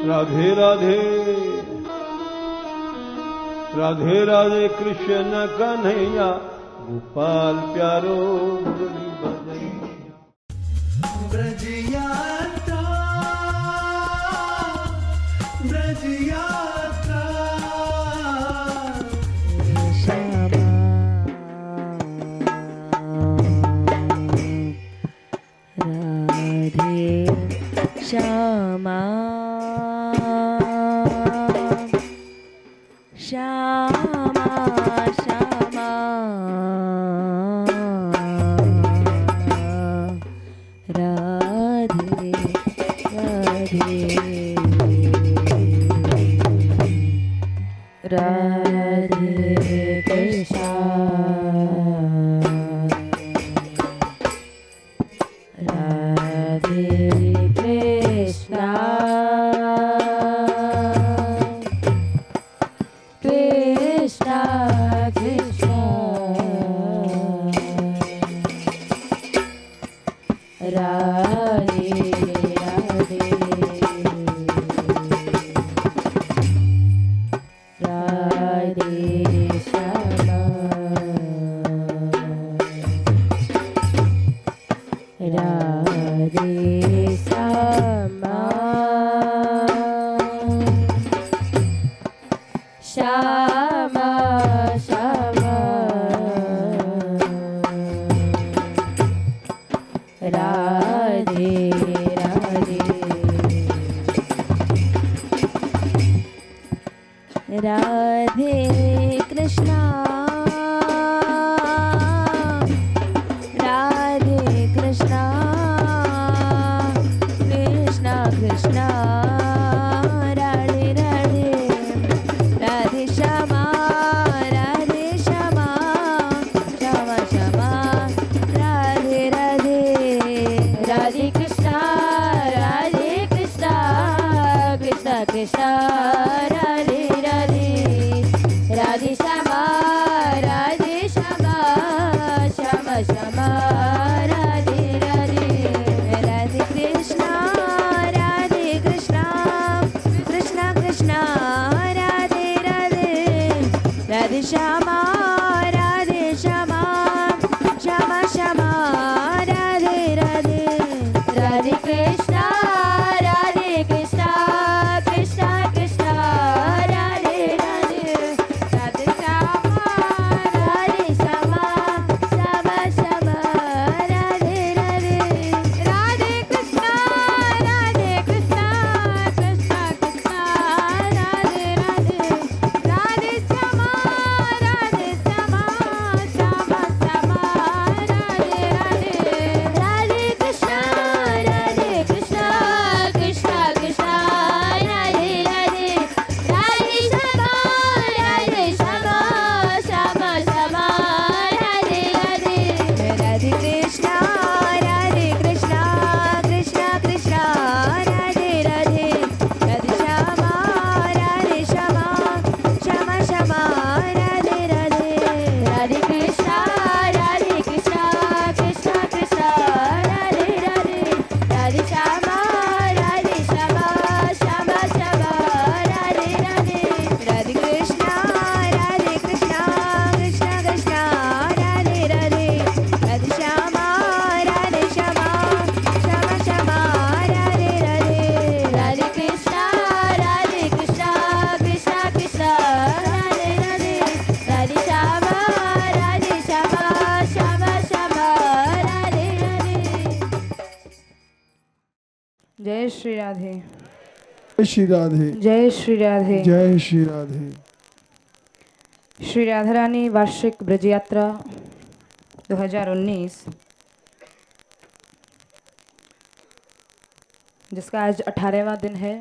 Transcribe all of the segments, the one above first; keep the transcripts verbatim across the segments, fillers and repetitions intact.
राधे राधे राधे राधे कृष्ण कन्हैया गोपाल प्यारो मुरली बजैया। ब्रज यात्रा ब्रज यात्रा श्यामा श्यामा श्यामा राधे राधे राधे कृष्णा राधे कृष्णा कृष्णा कृष्णा राधे राधे राधे श्यामा राधे श्यामा श्यामा श्यामा राधे राधे राधे कृष्णा राधे कृष्णा कृष्णा कृष्णा राधे राधे राधे श्यामा राधे श्यामा श्यामा श्यामा राधे राधे राधे कृष्णा राधे कृष्णा कृष्णा कृष्णा राधे राधे राधे श्यामा राधे श्यामा श्यामा श्यामा राधे राधे राधे कृष्णा राधे कृष्णा कृष्णा कृष्णा राधे राधे राधे श्यामा राधे श्यामा श्यामा श्यामा राधे राधे राधे कृष्णा राधे कृष्णा कृष्णा कृष्णा राधे राधे राधे श्यामा राधे श्यामा श्यामा श्यामा राधे राधे राधे कृष्णा राधे कृष्णा कृष्णा कृष्णा राधे राधे राधे श्यामा राधे श्यामा श्यामा श्यामा राधे राधे राधे कृष्णा राधे कृष्णा कृष्णा कृष्णा राधे राधे राधे श्यामा राधे श्यामा श्यामा श्यामा राधे राधे राधे कृष्णा राधे कृष्णा कृष्णा कृष्णा राधे राधे राधे श्यामा राधे श्यामा श्यामा श्यामा राधे राधे राधे कृष्णा राधे कृष्णा कृष्णा कृष्णा राधे राधे राधे श्यामा राधे श्यामा श्यामा श्यामा राधे राधे राधे कृष्णा राधे कृष्णा कृष्णा कृष्णा राधे राधे राधे श्यामा राधे श्यामा श्यामा श्यामा राधे राधे राधे कृष्णा राधे कृष्णा कृष्णा कृष्णा राधे राधे राधे श्यामा राधे श्यामा श्यामा श्यामा राधे राधे। जय श्री राधे जय श्री राधे जय श्री राधे जय श्री राधे। श्री राधा रानी वार्षिक ब्रज यात्रा दो हज़ार उन्नीस, जिसका आज अठारहवां दिन है।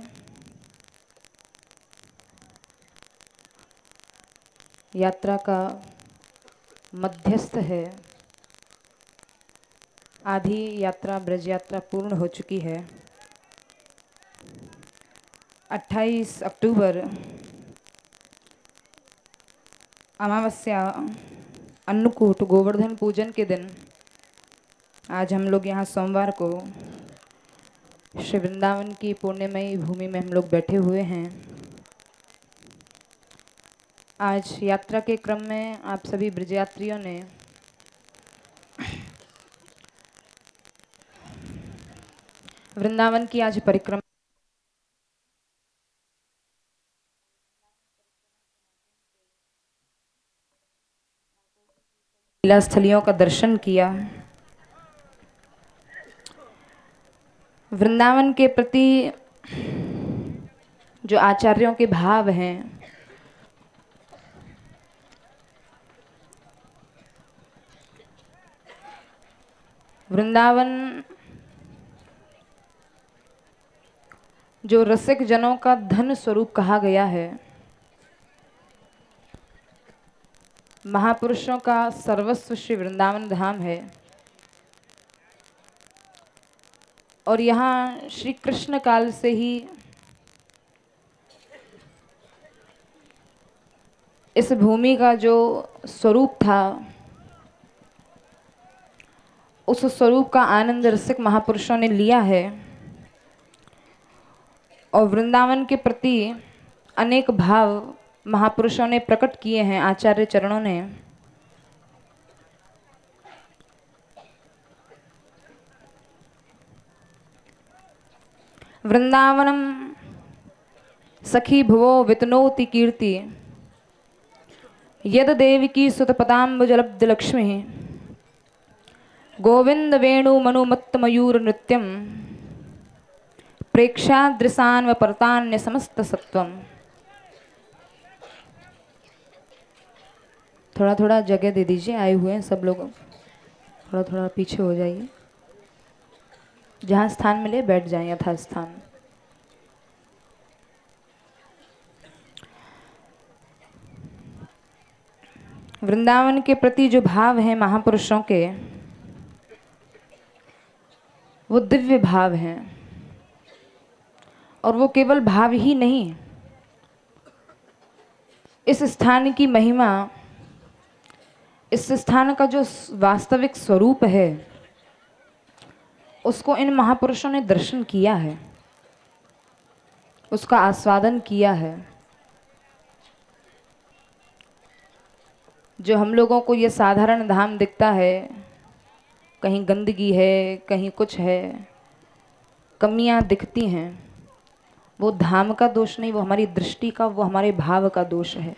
यात्रा का मध्यस्थ है। आधी यात्रा ब्रज यात्रा पूर्ण हो चुकी है। अट्ठाईस अक्टूबर अमावस्या अन्नकूट गोवर्धन पूजन के दिन आज हम लोग यहाँ सोमवार को श्री वृंदावन की पुण्यमयी भूमि में हम लोग बैठे हुए हैं। आज यात्रा के क्रम में आप सभी ब्रजयात्रियों ने वृंदावन की आज परिक्रमा लीला स्थलियों का दर्शन किया। वृंदावन के प्रति जो आचार्यों के भाव हैं, वृंदावन जो रसिक जनों का धन स्वरूप कहा गया है, महापुरुषों का सर्वस्व श्री वृंदावन धाम है। और यहाँ श्री कृष्ण काल से ही इस भूमि का जो स्वरूप था, उस स्वरूप का आनंद रसिक महापुरुषों ने लिया है और वृंदावन के प्रति अनेक भाव महापुरुषों ने प्रकट किए हैं, आचार्य चरणों ने। वृंदावनम सखी भुवो वितनोति कीर्ति यद देविकी सुतपदाम्बुजलब्ध लक्ष्मी गोविंद वेणु मनुमत्त मयूर नृत्यम प्रेक्षादृशान व परतान्य समस्त सत्वम। थोड़ा थोड़ा जगह दे दीजिए, आए हुए हैं सब लोग, थोड़ा थोड़ा पीछे हो जाइए, जहाँ स्थान मिले बैठ जाएं यथा स्थान। वृंदावन के प्रति जो भाव है महापुरुषों के, वो दिव्य भाव हैं। और वो केवल भाव ही नहीं, इस स्थान की महिमा, इस स्थान का जो वास्तविक स्वरूप है, उसको इन महापुरुषों ने दर्शन किया है, उसका आस्वादन किया है। जो हम लोगों को ये साधारण धाम दिखता है, कहीं गंदगी है, कहीं कुछ है, कमियां दिखती हैं, वो धाम का दोष नहीं, वो हमारी दृष्टि का, वो हमारे भाव का दोष है।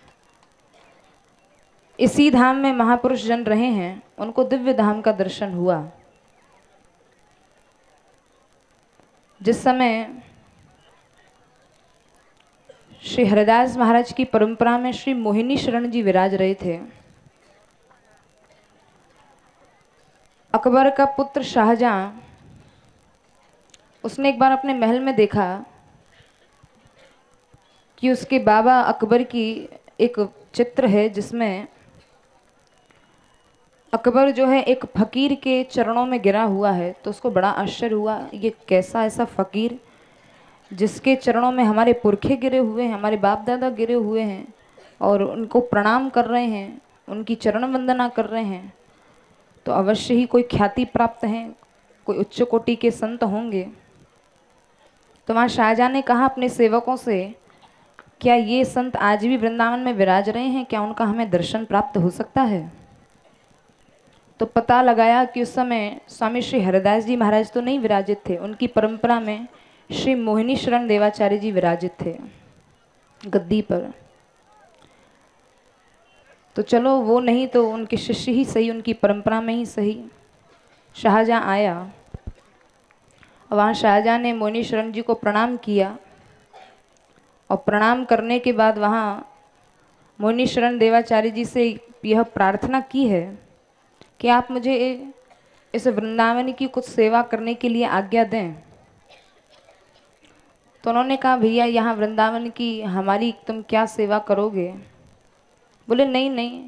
इसी धाम में महापुरुष जन रहे हैं, उनको दिव्य धाम का दर्शन हुआ। जिस समय श्री हरिदास महाराज की परंपरा में श्री मोहिनी शरण जी विराज रहे थे, अकबर का पुत्र शाहजहां, उसने एक बार अपने महल में देखा कि उसके बाबा अकबर की एक चित्र है, जिसमें अकबर जो है एक फकीर के चरणों में गिरा हुआ है। तो उसको बड़ा आश्चर्य हुआ, ये कैसा ऐसा फकीर जिसके चरणों में हमारे पुरखे गिरे हुए हैं, हमारे बाप दादा गिरे हुए हैं और उनको प्रणाम कर रहे हैं, उनकी चरण वंदना कर रहे हैं, तो अवश्य ही कोई ख्याति प्राप्त हैं, कोई उच्च कोटि के संत होंगे। तो वहाँ शाहजहां ने कहा अपने सेवकों से, क्या ये संत आज भी वृंदावन में विराज रहे हैं, क्या उनका हमें दर्शन प्राप्त हो सकता है? तो पता लगाया कि उस समय स्वामी श्री हरिदास जी महाराज तो नहीं विराजित थे, उनकी परंपरा में श्री मोहिनी शरण देवाचार्य जी विराजित थे गद्दी पर। तो चलो वो नहीं तो उनके शिष्य ही सही, उनकी परंपरा में ही सही। शाहजहां आया, वहाँ शाहजहां ने मोहिनी शरण जी को प्रणाम किया और प्रणाम करने के बाद वहाँ मोहिनी शरण देवाचार्य जी से यह प्रार्थना की है कि आप मुझे इस वृंदावन की कुछ सेवा करने के लिए आज्ञा दें। तो उन्होंने कहा, भैया यहाँ वृंदावन की हमारी तुम क्या सेवा करोगे? बोले नहीं नहीं,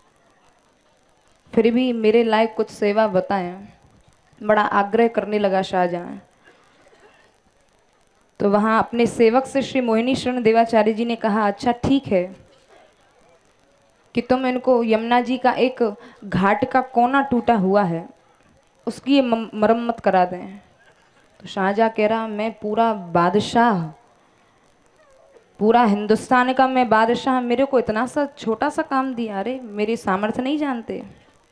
फिर भी मेरे लायक कुछ सेवा बताएं। बड़ा आग्रह करने लगा शाहजहां। तो वहाँ अपने सेवक से श्री मोहिनी शरण देवाचार्य जी ने कहा, अच्छा ठीक है कि तुम इनको यमुना जी का एक घाट का कोना टूटा हुआ है, उसकी मरम्मत करा दें। तो शाहजहाँ कह रहा मैं पूरा बादशाह, पूरा हिंदुस्तान का मैं बादशाह, मेरे को इतना सा छोटा सा काम दिया, अरे मेरी सामर्थ्य नहीं जानते।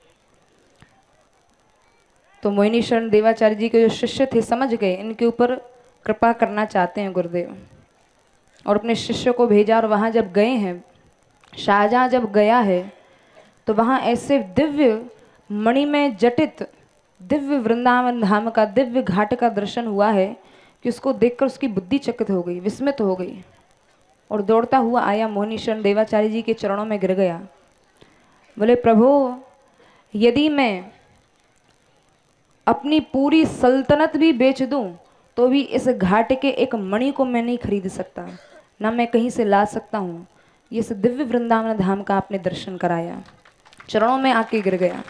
तो मोहिनी शरण देवाचार्य जी के जो शिष्य थे समझ गए इनके ऊपर कृपा करना चाहते हैं गुरुदेव, और अपने शिष्य को भेजा। और वहाँ जब गए हैं, शाहजहाँ जब गया है तो वहाँ ऐसे दिव्य मणि में जटित दिव्य वृंदावन धाम का दिव्य घाट का दर्शन हुआ है कि उसको देखकर उसकी बुद्धि चकित हो गई, विस्मित हो गई, और दौड़ता हुआ आया मोहिनी शरण देवाचार्य जी के चरणों में गिर गया। बोले प्रभु, यदि मैं अपनी पूरी सल्तनत भी बेच दूं तो भी इस घाट के एक मणि को मैं नहीं खरीद सकता, ना मैं कहीं से ला सकता हूँ। इस दिव्य वृंदावन धाम का आपने दर्शन कराया, चरणों में आके गिर गया।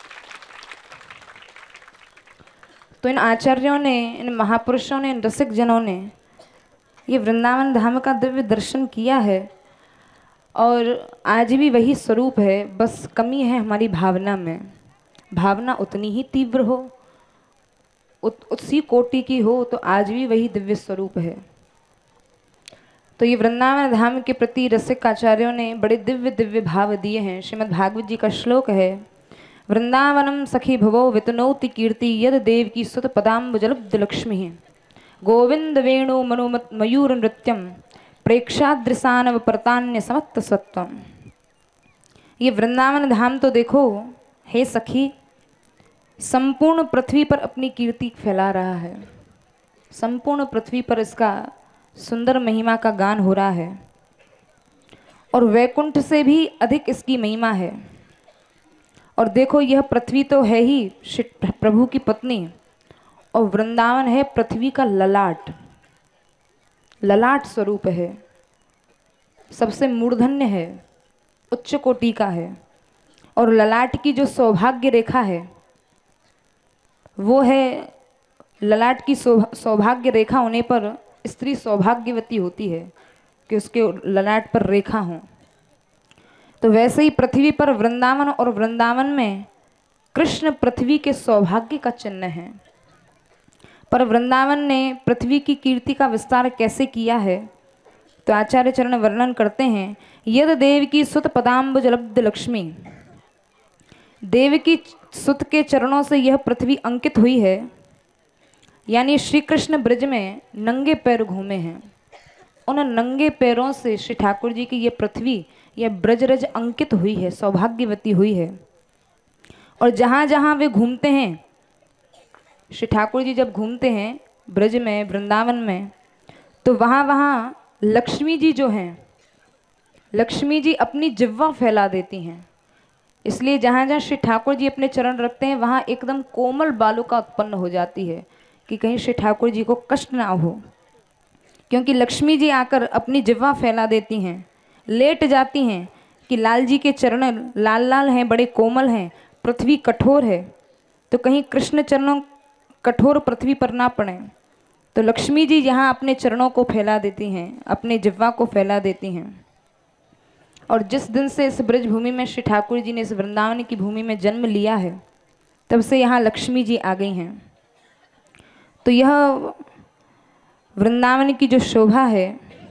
तो इन आचार्यों ने, इन महापुरुषों ने, इन रसिक जनों ने ये वृंदावन धाम का दिव्य दर्शन किया है, और आज भी वही स्वरूप है, बस कमी है हमारी भावना में। भावना उतनी ही तीव्र हो, उत, उसी कोटि की हो, तो आज भी वही दिव्य स्वरूप है। तो ये वृंदावन धाम के प्रति रसिक आचार्यों ने बड़े दिव्य दिव्य भाव दिए हैं। श्रीमद् भागवत जी का श्लोक है, वृंदावनम सखी भवो वितनोति कीर्ति यद देव की सुत पदाम्बुजलब्ध लक्ष्मी गोविंद वेणु मनुमत मयूर नृत्यम प्रेक्षादृशानव परतान्य समत्त सत्वम। ये वृंदावन धाम तो देखो हे सखी, संपूर्ण पृथ्वी पर अपनी कीर्ति फैला रहा है, संपूर्ण पृथ्वी पर इसका सुंदर महिमा का गान हो रहा है, और वैकुंठ से भी अधिक इसकी महिमा है। और देखो यह पृथ्वी तो है ही प्रभु की पत्नी, और वृंदावन है पृथ्वी का ललाट, ललाट स्वरूप है, सबसे मूर्धन्य है, उच्च कोटि का है। और ललाट की जो सौभाग्य रेखा है वो है, ललाट की सौभाग्य रेखा होने पर स्त्री सौभाग्यवती होती है कि उसके ललाट पर रेखा हो। तो वैसे ही पृथ्वी पर वृंदावन, और वृंदावन में कृष्ण पृथ्वी के सौभाग्य का चिन्ह है। पर वृंदावन ने पृथ्वी की कीर्ति का विस्तार कैसे किया है, तो आचार्य चरण वर्णन करते हैं, यद देव की सुत पदाम्बुजलब्ध लक्ष्मी, देव की सुत के चरणों से यह पृथ्वी अंकित हुई है। यानी श्री कृष्ण ब्रज में नंगे पैर घूमे हैं, उन नंगे पैरों से श्री ठाकुर जी की ये पृथ्वी, यह ब्रजरज अंकित हुई है, सौभाग्यवती हुई है। और जहाँ जहाँ वे घूमते हैं, श्री ठाकुर जी जब घूमते हैं ब्रज में, वृंदावन में, तो वहाँ वहाँ लक्ष्मी जी जो हैं, लक्ष्मी जी अपनी जिह्वा फैला देती हैं। इसलिए जहाँ जहाँ श्री ठाकुर जी अपने चरण रखते हैं वहाँ एकदम कोमल बालुका उत्पन्न हो जाती है कि कहीं श्री ठाकुर जी को कष्ट ना हो, क्योंकि लक्ष्मी जी आकर अपनी जिह्वा फैला देती हैं, लेट जाती हैं कि लाल जी के चरण लाल लाल हैं, बड़े कोमल हैं, पृथ्वी कठोर है, तो कहीं कृष्ण चरणों कठोर पृथ्वी पर ना पड़े। तो लक्ष्मी जी यहाँ अपने चरणों को फैला देती हैं, अपने जिह्वा को फैला देती हैं। और जिस दिन से इस ब्रज भूमि में श्री ठाकुर जी ने, इस वृंदावन की भूमि में जन्म लिया है, तब से यहाँ लक्ष्मी जी आ गई हैं। तो यह वृंदावन की जो शोभा है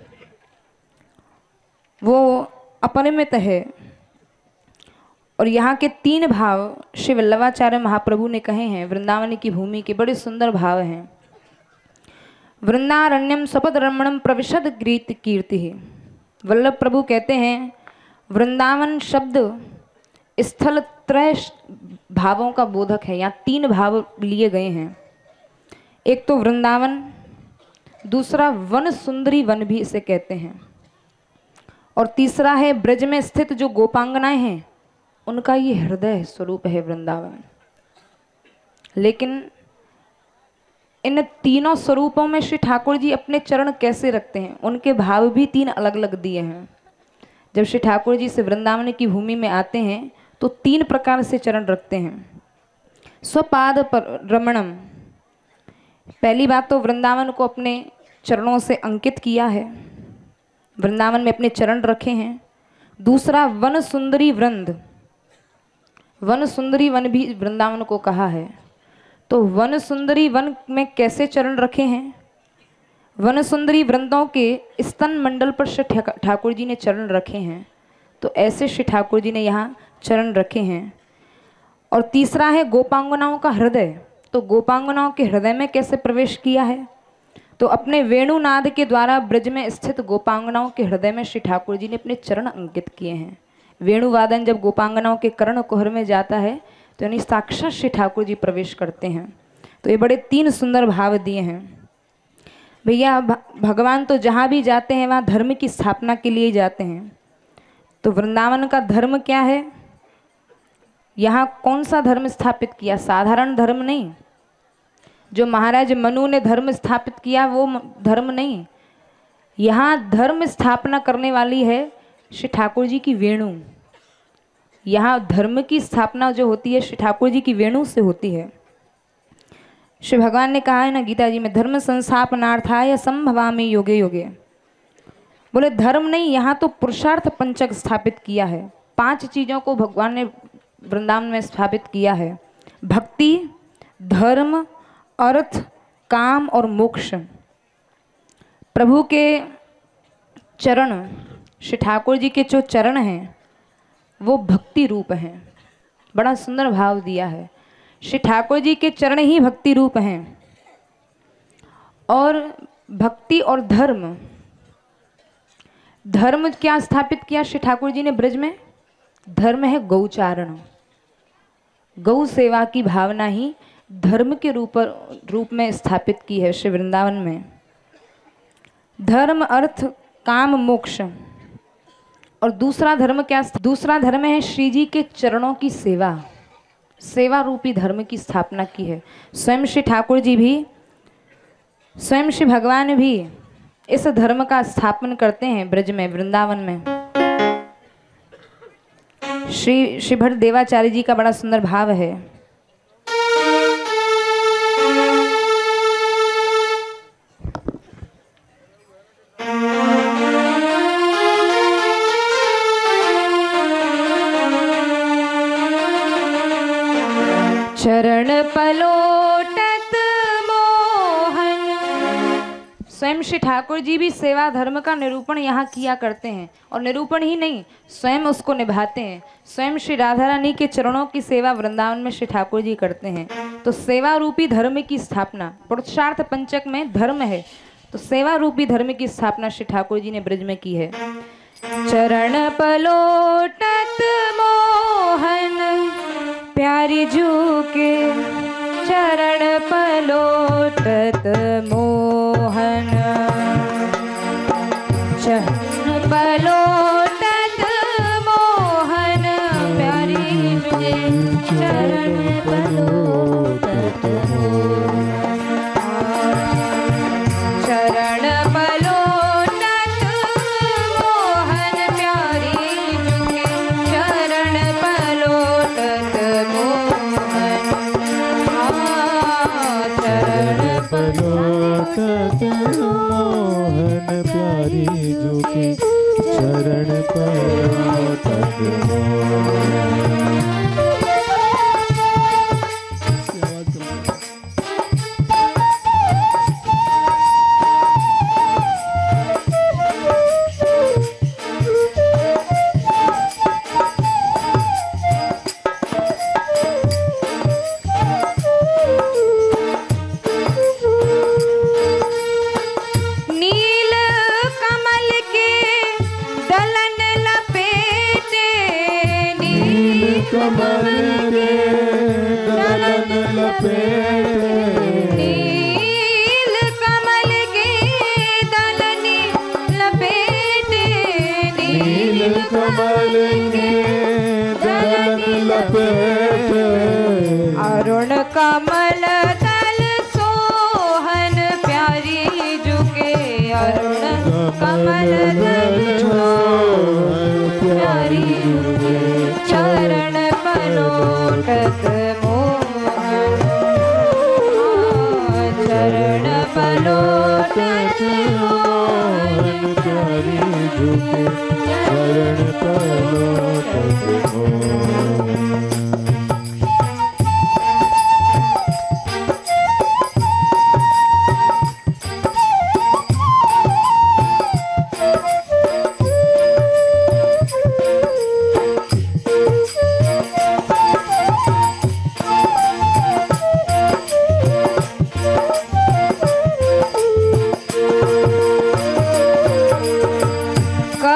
वो अपरिमित है। और यहाँ के तीन भाव श्री वल्लभाचार्य महाप्रभु ने कहे हैं वृंदावन की भूमि के, बड़े सुंदर भाव हैं। वृंदारण्यम सपद रमणम प्रविशद गीत कीर्ति। वल्लभ प्रभु कहते हैं वृंदावन शब्द स्थल त्रय भावों का बोधक है। यहाँ तीन भाव लिए गए हैं, एक तो वृंदावन, दूसरा वन सुंदरी वन भी इसे कहते हैं, और तीसरा है ब्रज में स्थित जो गोपांगनाएं हैं उनका ये हृदय स्वरूप है वृंदावन। लेकिन इन तीनों स्वरूपों में श्री ठाकुर जी अपने चरण कैसे रखते हैं, उनके भाव भी तीन अलग अलग दिए हैं। जब श्री ठाकुर जी से वृंदावन की भूमि में आते हैं तो तीन प्रकार से चरण रखते हैं। स्वपाद पर रमणम, पहली बात तो वृंदावन को अपने चरणों से अंकित किया है, वृंदावन में अपने चरण रखे हैं। दूसरा वन सुंदरी वृंद, वन सुंदरी वन भी वृंदावन को कहा है। तो तो वन सुंदरी वन में कैसे चरण रखे हैं? वन सुंदरी वृंदों के स्तन मंडल पर श्री ठाकुर जी ने चरण रखे हैं, तो ऐसे श्री ठाकुर जी ने यहाँ चरण रखे हैं। और तीसरा है गोपांगनाओं का हृदय, तो गोपांगनाओं के हृदय में कैसे प्रवेश किया है? तो अपने वेणुनाद के द्वारा ब्रज में स्थित गोपांगनाओं के हृदय में श्री ठाकुर जी ने अपने चरण अंकित किए हैं। वेणुवादन जब गोपांगनाओं के कर्ण कुहर में जाता है तो यानी साक्षात श्री ठाकुर जी प्रवेश करते हैं। तो ये बड़े तीन सुंदर भाव दिए हैं। भैया भगवान तो जहाँ भी जाते हैं वहाँ धर्म की स्थापना के लिए जाते हैं। तो वृंदावन का धर्म क्या है? यहाँ कौन सा धर्म स्थापित किया? साधारण धर्म नहीं, जो महाराज मनु ने धर्म स्थापित किया वो धर्म नहीं। यहाँ धर्म स्थापना करने वाली है श्री ठाकुर जी की वेणु। यहाँ धर्म की स्थापना जो होती है श्री ठाकुर जी की वेणु से होती है। श्री भगवान ने कहा है ना गीता जी में, धर्म संस्थापनार्थाय संभवामि योगे योगे। बोले धर्म नहीं, यहाँ तो पुरुषार्थ पंचक स्थापित किया है। पांच चीज़ों को भगवान ने वृंदावन में स्थापित किया है: भक्ति, धर्म, अर्थ, काम और मोक्ष। प्रभु के चरण, श्री ठाकुर जी के जो चरण हैं वो भक्ति रूप हैं। बड़ा सुंदर भाव दिया है, श्री ठाकुर जी के चरण ही भक्ति रूप हैं। और भक्ति और धर्म, धर्म क्या स्थापित किया श्री ठाकुर जी ने ब्रज में? धर्म है गौचारण, गौ सेवा की भावना ही धर्म के रूप रूप में स्थापित की है श्री वृंदावन में। धर्म, अर्थ, काम, मोक्ष। और दूसरा धर्म क्या? दूसरा धर्म है श्री जी के चरणों की सेवा, सेवा रूपी धर्म की स्थापना की है। स्वयं श्री ठाकुर जी भी, स्वयं श्री भगवान भी इस धर्म का स्थापन करते हैं ब्रज में, वृंदावन में। श्री श्री भट्ट देवाचार्य जी का बड़ा सुंदर भाव है। चरण पलोटत मोहन। स्वयं श्री ठाकुर जी भी सेवा धर्म का निरूपण यहाँ किया करते हैं, और निरूपण ही नहीं, स्वयं उसको निभाते हैं। स्वयं श्री राधा रानी के चरणों की सेवा वृंदावन में श्री ठाकुर जी करते हैं। तो सेवा रूपी धर्म की स्थापना, पुरुषार्थ पंचक में धर्म है, तो सेवा रूपी धर्म की स्थापना श्री ठाकुर जी ने ब्रज में की है। चरण पलोटत मोहन प्यारी जू के, चरण पलोटत मोहन, चरण पलोटत मोहन प्यारी जू के, चरण पलोटत मोहन, चरण पलोटत मोहन प्यारी जू के, चरण पलोटत मोहन, चरण पलोटत मोहन प्यारी जू के, चरण पलोटत मोहन। कमल के दलन लपेटे, नील कमल के दलन लपेटे, नील कमल के दलन लपेटे, अरुण कमल दल सोहन प्यारी जुके, अरुण कमल दल सोहन प्यारी जुके, चरण पलोटत मोहन, चरण पलोटत मोहन प्यारी जू के, चरण पलोटत मोहन।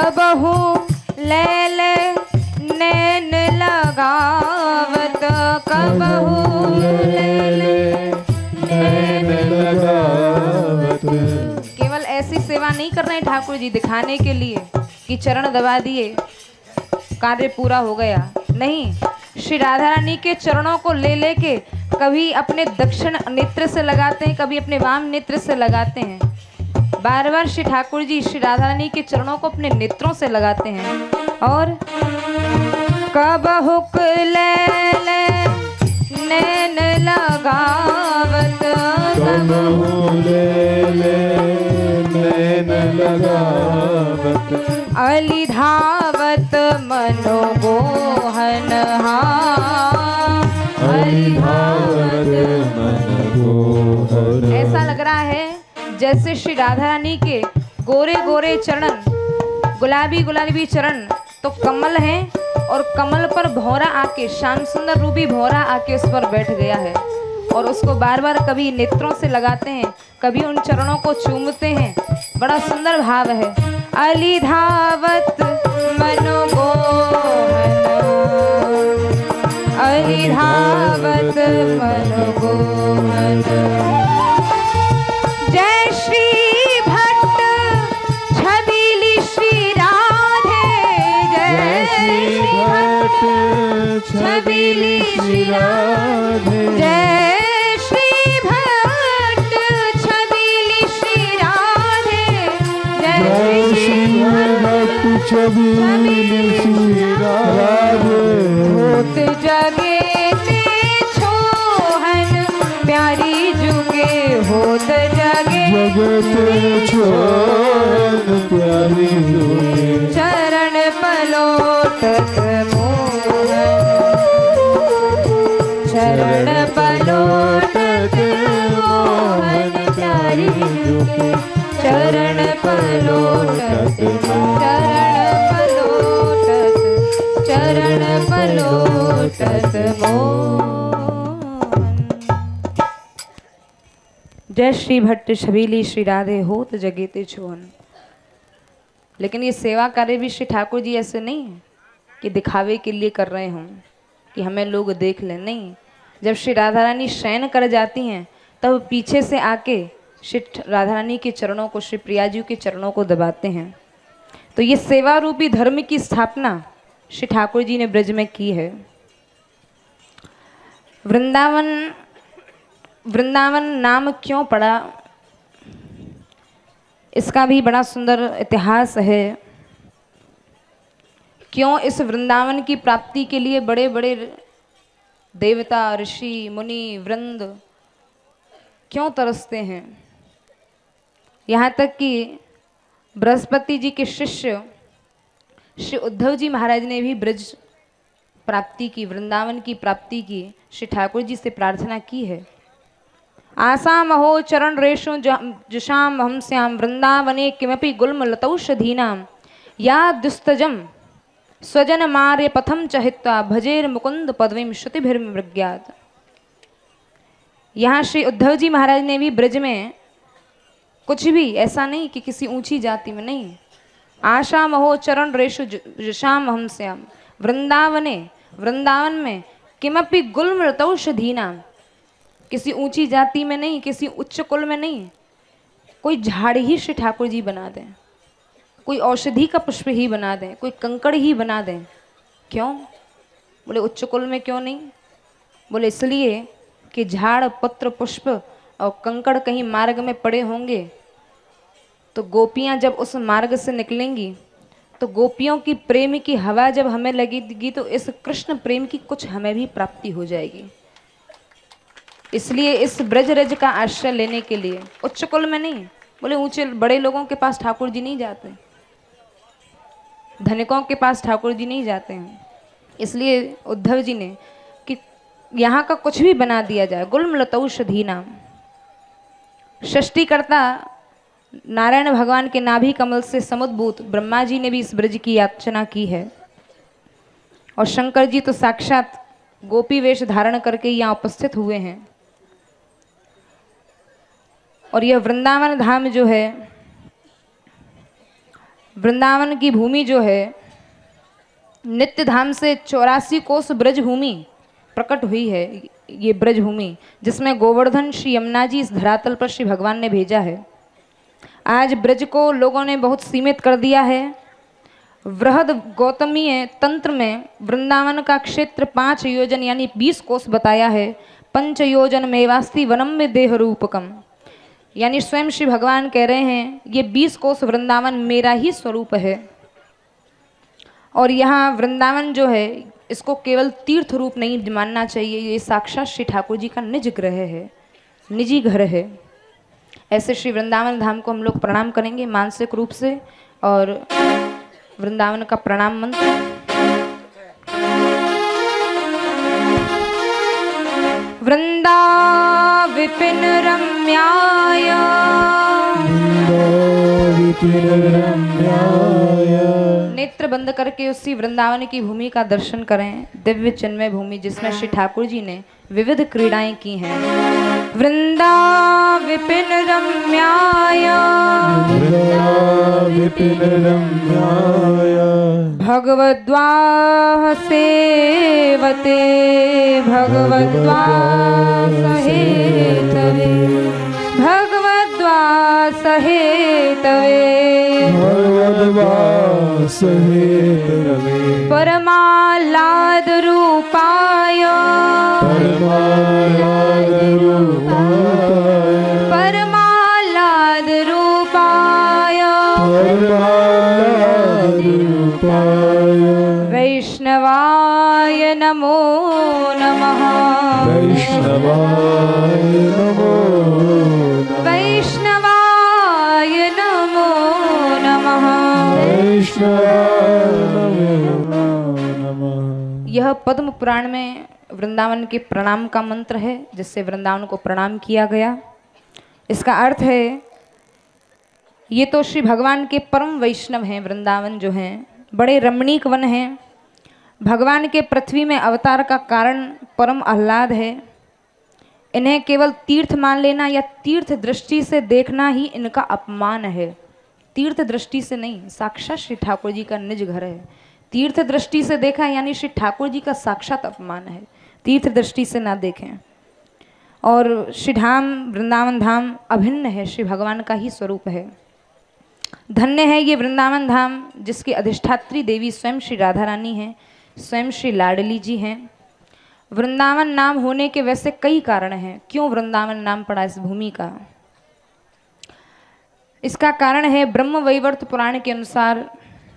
कबहू लैल नैन लगावत, कबहू लैल नैन लगावत। केवल ऐसी सेवा नहीं कर रहे हैं ठाकुर जी दिखाने के लिए कि चरण दबा दिए कार्य पूरा हो गया, नहीं। श्री राधा रानी के चरणों को ले लेके कभी अपने दक्षिण नेत्र से लगाते हैं, कभी अपने वाम नेत्र से लगाते हैं। बार बार श्री ठाकुर जी श्री राधा रानी के चरणों को अपने नेत्रों से लगाते हैं। और कबहुक लैल नैन लगावत, कबहू लैल नैन लगावत। अली धावत मनोगोहन, अली धावत मनोगोहन। ऐसा लग रहा है जैसे श्री राधा रानी के गोरे गोरे चरण, गुलाबी गुलाबी चरण तो कमल हैं और कमल पर भौरा आके, श्याम सुंदर रूपी भौरा आके उस पर बैठ गया है और उसको बार बार कभी नेत्रों से लगाते हैं, कभी उन चरणों को चूमते हैं। बड़ा सुंदर भाव है। अली धावत मनोगोहन, अली धावत मनोगोहन। जय श्री भट्ट छबीली श्री राधे, जय श्री भट्ट छबीली श्री राधे, जय श्री भट्ट छबीली श्री राधे, जय श्री भट्ट छबीली श्री राधे। होत जगे ते छोहन प्यारी जुगे, होत जगे जगते छोहन प्यारी जुगे। चरण पलोटत मोहन, चरण पलोटत मोहन प्यारी जुगे, चरण पलोटत, चरण पलोटत, चरण पलोटत मोहन। जय श्री भट्ट छबीली श्री राधे, होत जगेते छोहन। लेकिन ये सेवा कार्य भी श्री ठाकुर जी ऐसे नहीं है कि दिखावे के लिए कर रहे हों कि हमें लोग देख लें, नहीं। जब श्री राधा रानी शयन कर जाती हैं तब पीछे से आके श्री राधा रानी के चरणों को, श्री प्रियाजी के चरणों को दबाते हैं। तो ये सेवा रूपी धर्म की स्थापना श्री ठाकुर जी ने ब्रज में की है। वृंदावन वृंदावन नाम क्यों पड़ा, इसका भी बड़ा सुंदर इतिहास है। क्यों इस वृंदावन की प्राप्ति के लिए बड़े बड़े देवता, ऋषि, मुनि वृंद क्यों तरसते हैं। यहाँ तक कि बृहस्पति जी के शिष्य श्री उद्धव जी महाराज ने भी ब्रज प्राप्ति की, वृंदावन की प्राप्ति की श्री ठाकुर जी से प्रार्थना की है। आसाम हो चरण रेशु जुषाम हम श्याम, वृंदावने किमपि गुल्म लतौषधीनाम, या दुस्तजम स्वजन मार्य पथम चहित्वा, भजेर मुकुंद पदवीम श्रुतिभिर्मृग्यात्। यहाँ श्री उद्धव जी महाराज ने भी ब्रज में कुछ भी ऐसा नहीं कि किसी ऊंची जाति में नहीं, आशा महो चरण रेशु जुषाम हम श्याम, वृंदावने वृंदावन में किमपि गुल्म लतौषधीनाम, किसी ऊंची जाति में नहीं, किसी उच्च कुल में नहीं, कोई झाड़ ही श्री ठाकुर जी बना दें, कोई औषधि का पुष्प ही बना दें, कोई कंकड़ ही बना दें। क्यों? बोले उच्च कुल में क्यों नहीं? बोले इसलिए कि झाड़, पत्र, पुष्प और कंकड़ कहीं मार्ग में पड़े होंगे तो गोपियां जब उस मार्ग से निकलेंगी तो गोपियों की प्रेम की हवा जब हमें लगेगी तो इस कृष्ण प्रेम की कुछ हमें भी प्राप्ति हो जाएगी। इसलिए इस ब्रज रज का आश्रय लेने के लिए उच्च कुल में नहीं, बोले ऊंचे बड़े लोगों के पास ठाकुर जी नहीं जाते, धनिकों के पास ठाकुर जी नहीं जाते हैं। इसलिए उद्धव जी ने कि यहाँ का कुछ भी बना दिया जाए, गुल्म लतौषधी नाम। षष्टिकर्ता नारायण भगवान के नाभि कमल से समुद्भूत ब्रह्मा जी ने भी इस ब्रज की याचना की है और शंकर जी तो साक्षात गोपी वेश धारण करके यहाँ उपस्थित हुए हैं। और यह वृंदावन धाम जो है, वृंदावन की भूमि जो है नित्य धाम से चौरासी कोस ब्रज भूमि प्रकट हुई है। ये ब्रज भूमि जिसमें गोवर्धन श्री यमुना जी इस धरातल पर श्री भगवान ने भेजा है। आज ब्रज को लोगों ने बहुत सीमित कर दिया है। वृहद गौतमीय तंत्र में वृंदावन का क्षेत्र पाँच योजन यानी बीस कोस बताया है। पंच योजन मेवास्ति वनम में देह रूपकम, यानी स्वयं श्री भगवान कह रहे हैं ये बीस कोस वृंदावन मेरा ही स्वरूप है। और यहाँ वृंदावन जो है इसको केवल तीर्थ रूप नहीं मानना चाहिए, ये साक्षात श्री ठाकुर जी का निज ग्रह है, निजी घर है। ऐसे श्री वृंदावन धाम को हम लोग प्रणाम करेंगे मानसिक रूप से। और वृंदावन का प्रणाम मंत्र, वृंदा विपिन रम्याय नेत्र बंद करके उसी वृंदावन की भूमि का दर्शन करें, दिव्य चिन्मय भूमि जिसमें श्री ठाकुर जी ने विविध क्रीड़ाएं की हैं। वृंदा विपिन रम्याय विपिन रम्याय भगवद्वाह सेवते भगवद्वाह सहेतवे भगवद्वाह सहेतवे भगवद्वाह सहेतवे परमालाद रूपाय परमालाद रूपाय परमालाद रूपाय परमालाद रूपाय वैष्णवाय नमो नमः वैष्णवाय नमो वैष्णवाय नमो नमः वैष्णवाय नमो नमः। यह पद्म पुराण में वृंदावन के प्रणाम का मंत्र है जिससे वृंदावन को प्रणाम किया गया। इसका अर्थ है ये तो श्री भगवान के परम वैष्णव हैं। वृंदावन जो हैं बड़े रमणीक वन हैं। भगवान के पृथ्वी में अवतार का कारण परम आह्लाद है। इन्हें केवल तीर्थ मान लेना या तीर्थ दृष्टि से देखना ही इनका अपमान है। तीर्थ दृष्टि से नहीं, साक्षात श्री ठाकुर जी का निज घर है। तीर्थ दृष्टि से देखा यानी श्री ठाकुर जी का साक्षात अपमान है। तीर्थ दृष्टि से ना देखें। और श्री धाम वृंदावन धाम अभिन्न है, श्री भगवान का ही स्वरूप है। धन्य है ये वृंदावन धाम जिसकी अधिष्ठात्री देवी स्वयं श्री राधा रानी हैं, स्वयं श्री लाडली जी हैं। वृंदावन नाम होने के वैसे कई कारण हैं क्यों वृंदावन नाम पड़ा इस भूमि का। इसका कारण है ब्रह्म वैवर्त पुराण के अनुसार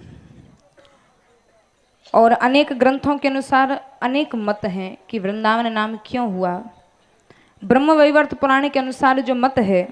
और अनेक ग्रंथों के अनुसार अनेक मत हैं कि वृंदावन नाम क्यों हुआ। ब्रह्म वैवर्त पुराण के अनुसार जो मत है,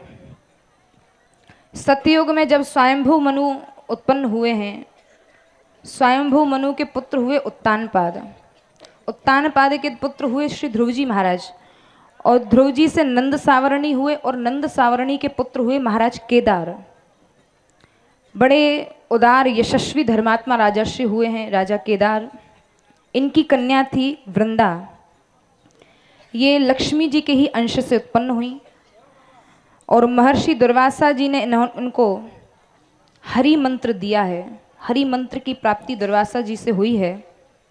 सतयुग में जब स्वयंभू मनु उत्पन्न हुए हैं, स्वयंभू मनु के पुत्र हुए उत्तानपाद, उत्तानपाद के पुत्र हुए श्री ध्रुव जी महाराज, और ध्रुव जी से नंद सावरणी हुए और नंद सावरणी के पुत्र हुए महाराज केदार। बड़े उदार यशस्वी धर्मात्मा राजर्षि हुए हैं राजा केदार। इनकी कन्या थी वृंदा। ये लक्ष्मी जी के ही अंश से उत्पन्न हुई और महर्षि दुर्वासा जी ने उनको हरि मंत्र दिया है। हरि मंत्र की प्राप्ति दुर्वासा जी से हुई है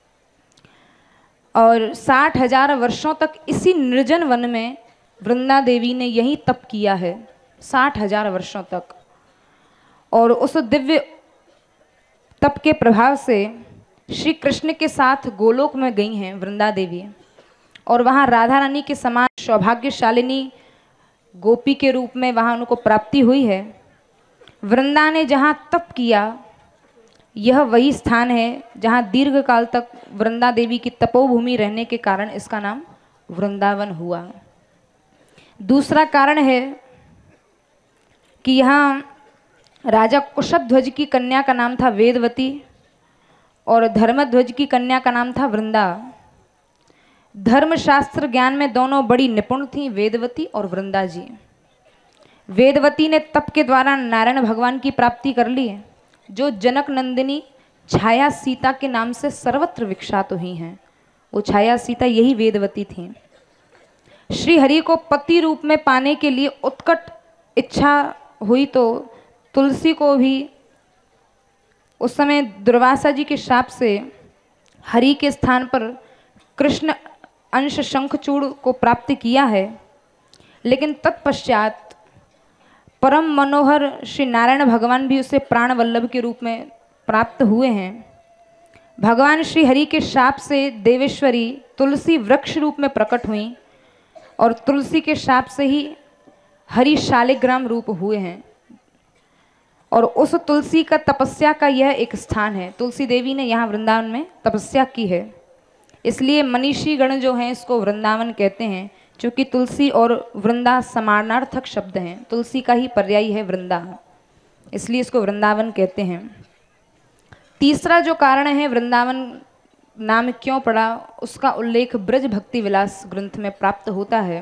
और साठ हजार वर्षों तक इसी निर्जन वन में वृंदा देवी ने यही तप किया है, साठ हजार वर्षों तक। और उस दिव्य तप के प्रभाव से श्री कृष्ण के साथ गोलोक में गई हैं वृंदा देवी और वहाँ राधा रानी के समान सौभाग्यशालिनी गोपी के रूप में वहाँ उनको प्राप्ति हुई है। वृंदा ने जहाँ तप किया यह वही स्थान है जहाँ दीर्घ काल तक वृंदा देवी की तपोभूमि रहने के कारण इसका नाम वृंदावन हुआ। दूसरा कारण है कि यहाँ राजा कुशध्वज की कन्या का नाम था वेदवती और धर्मध्वज की कन्या का नाम था वृंदा। धर्मशास्त्र ज्ञान में दोनों बड़ी निपुण थीं, वेदवती और वृंदा जी। वेदवती ने तप के द्वारा नारायण भगवान की प्राप्ति कर ली, जो जनक नंदिनी छाया सीता के नाम से सर्वत्र विख्यात हुई हैं। वो छाया सीता यही वेदवती थीं। श्री हरि को पति रूप में पाने के लिए उत्कट इच्छा हुई तो तुलसी को भी उस समय दुर्वासा जी के शाप से हरि के स्थान पर कृष्ण अंश शंखचूड़ को प्राप्त किया है, लेकिन तत्पश्चात परम मनोहर श्री नारायण भगवान भी उसे प्राण वल्लभ के रूप में प्राप्त हुए हैं। भगवान श्री हरि के शाप से देवेश्वरी तुलसी वृक्ष रूप में प्रकट हुई और तुलसी के शाप से ही हरि शालिग्राम रूप हुए हैं। और उस तुलसी का तपस्या का यह एक स्थान है। तुलसी देवी ने यहाँ वृंदावन में तपस्या की है, इसलिए मनीषी गण जो हैं इसको वृंदावन कहते हैं, क्योंकि तुलसी और वृंदा समानार्थक शब्द हैं। तुलसी का ही पर्यायी है वृंदा, इसलिए इसको वृंदावन कहते हैं। तीसरा जो कारण है वृंदावन नाम क्यों पड़ा, उसका उल्लेख ब्रज भक्ति विलास ग्रंथ में प्राप्त होता है।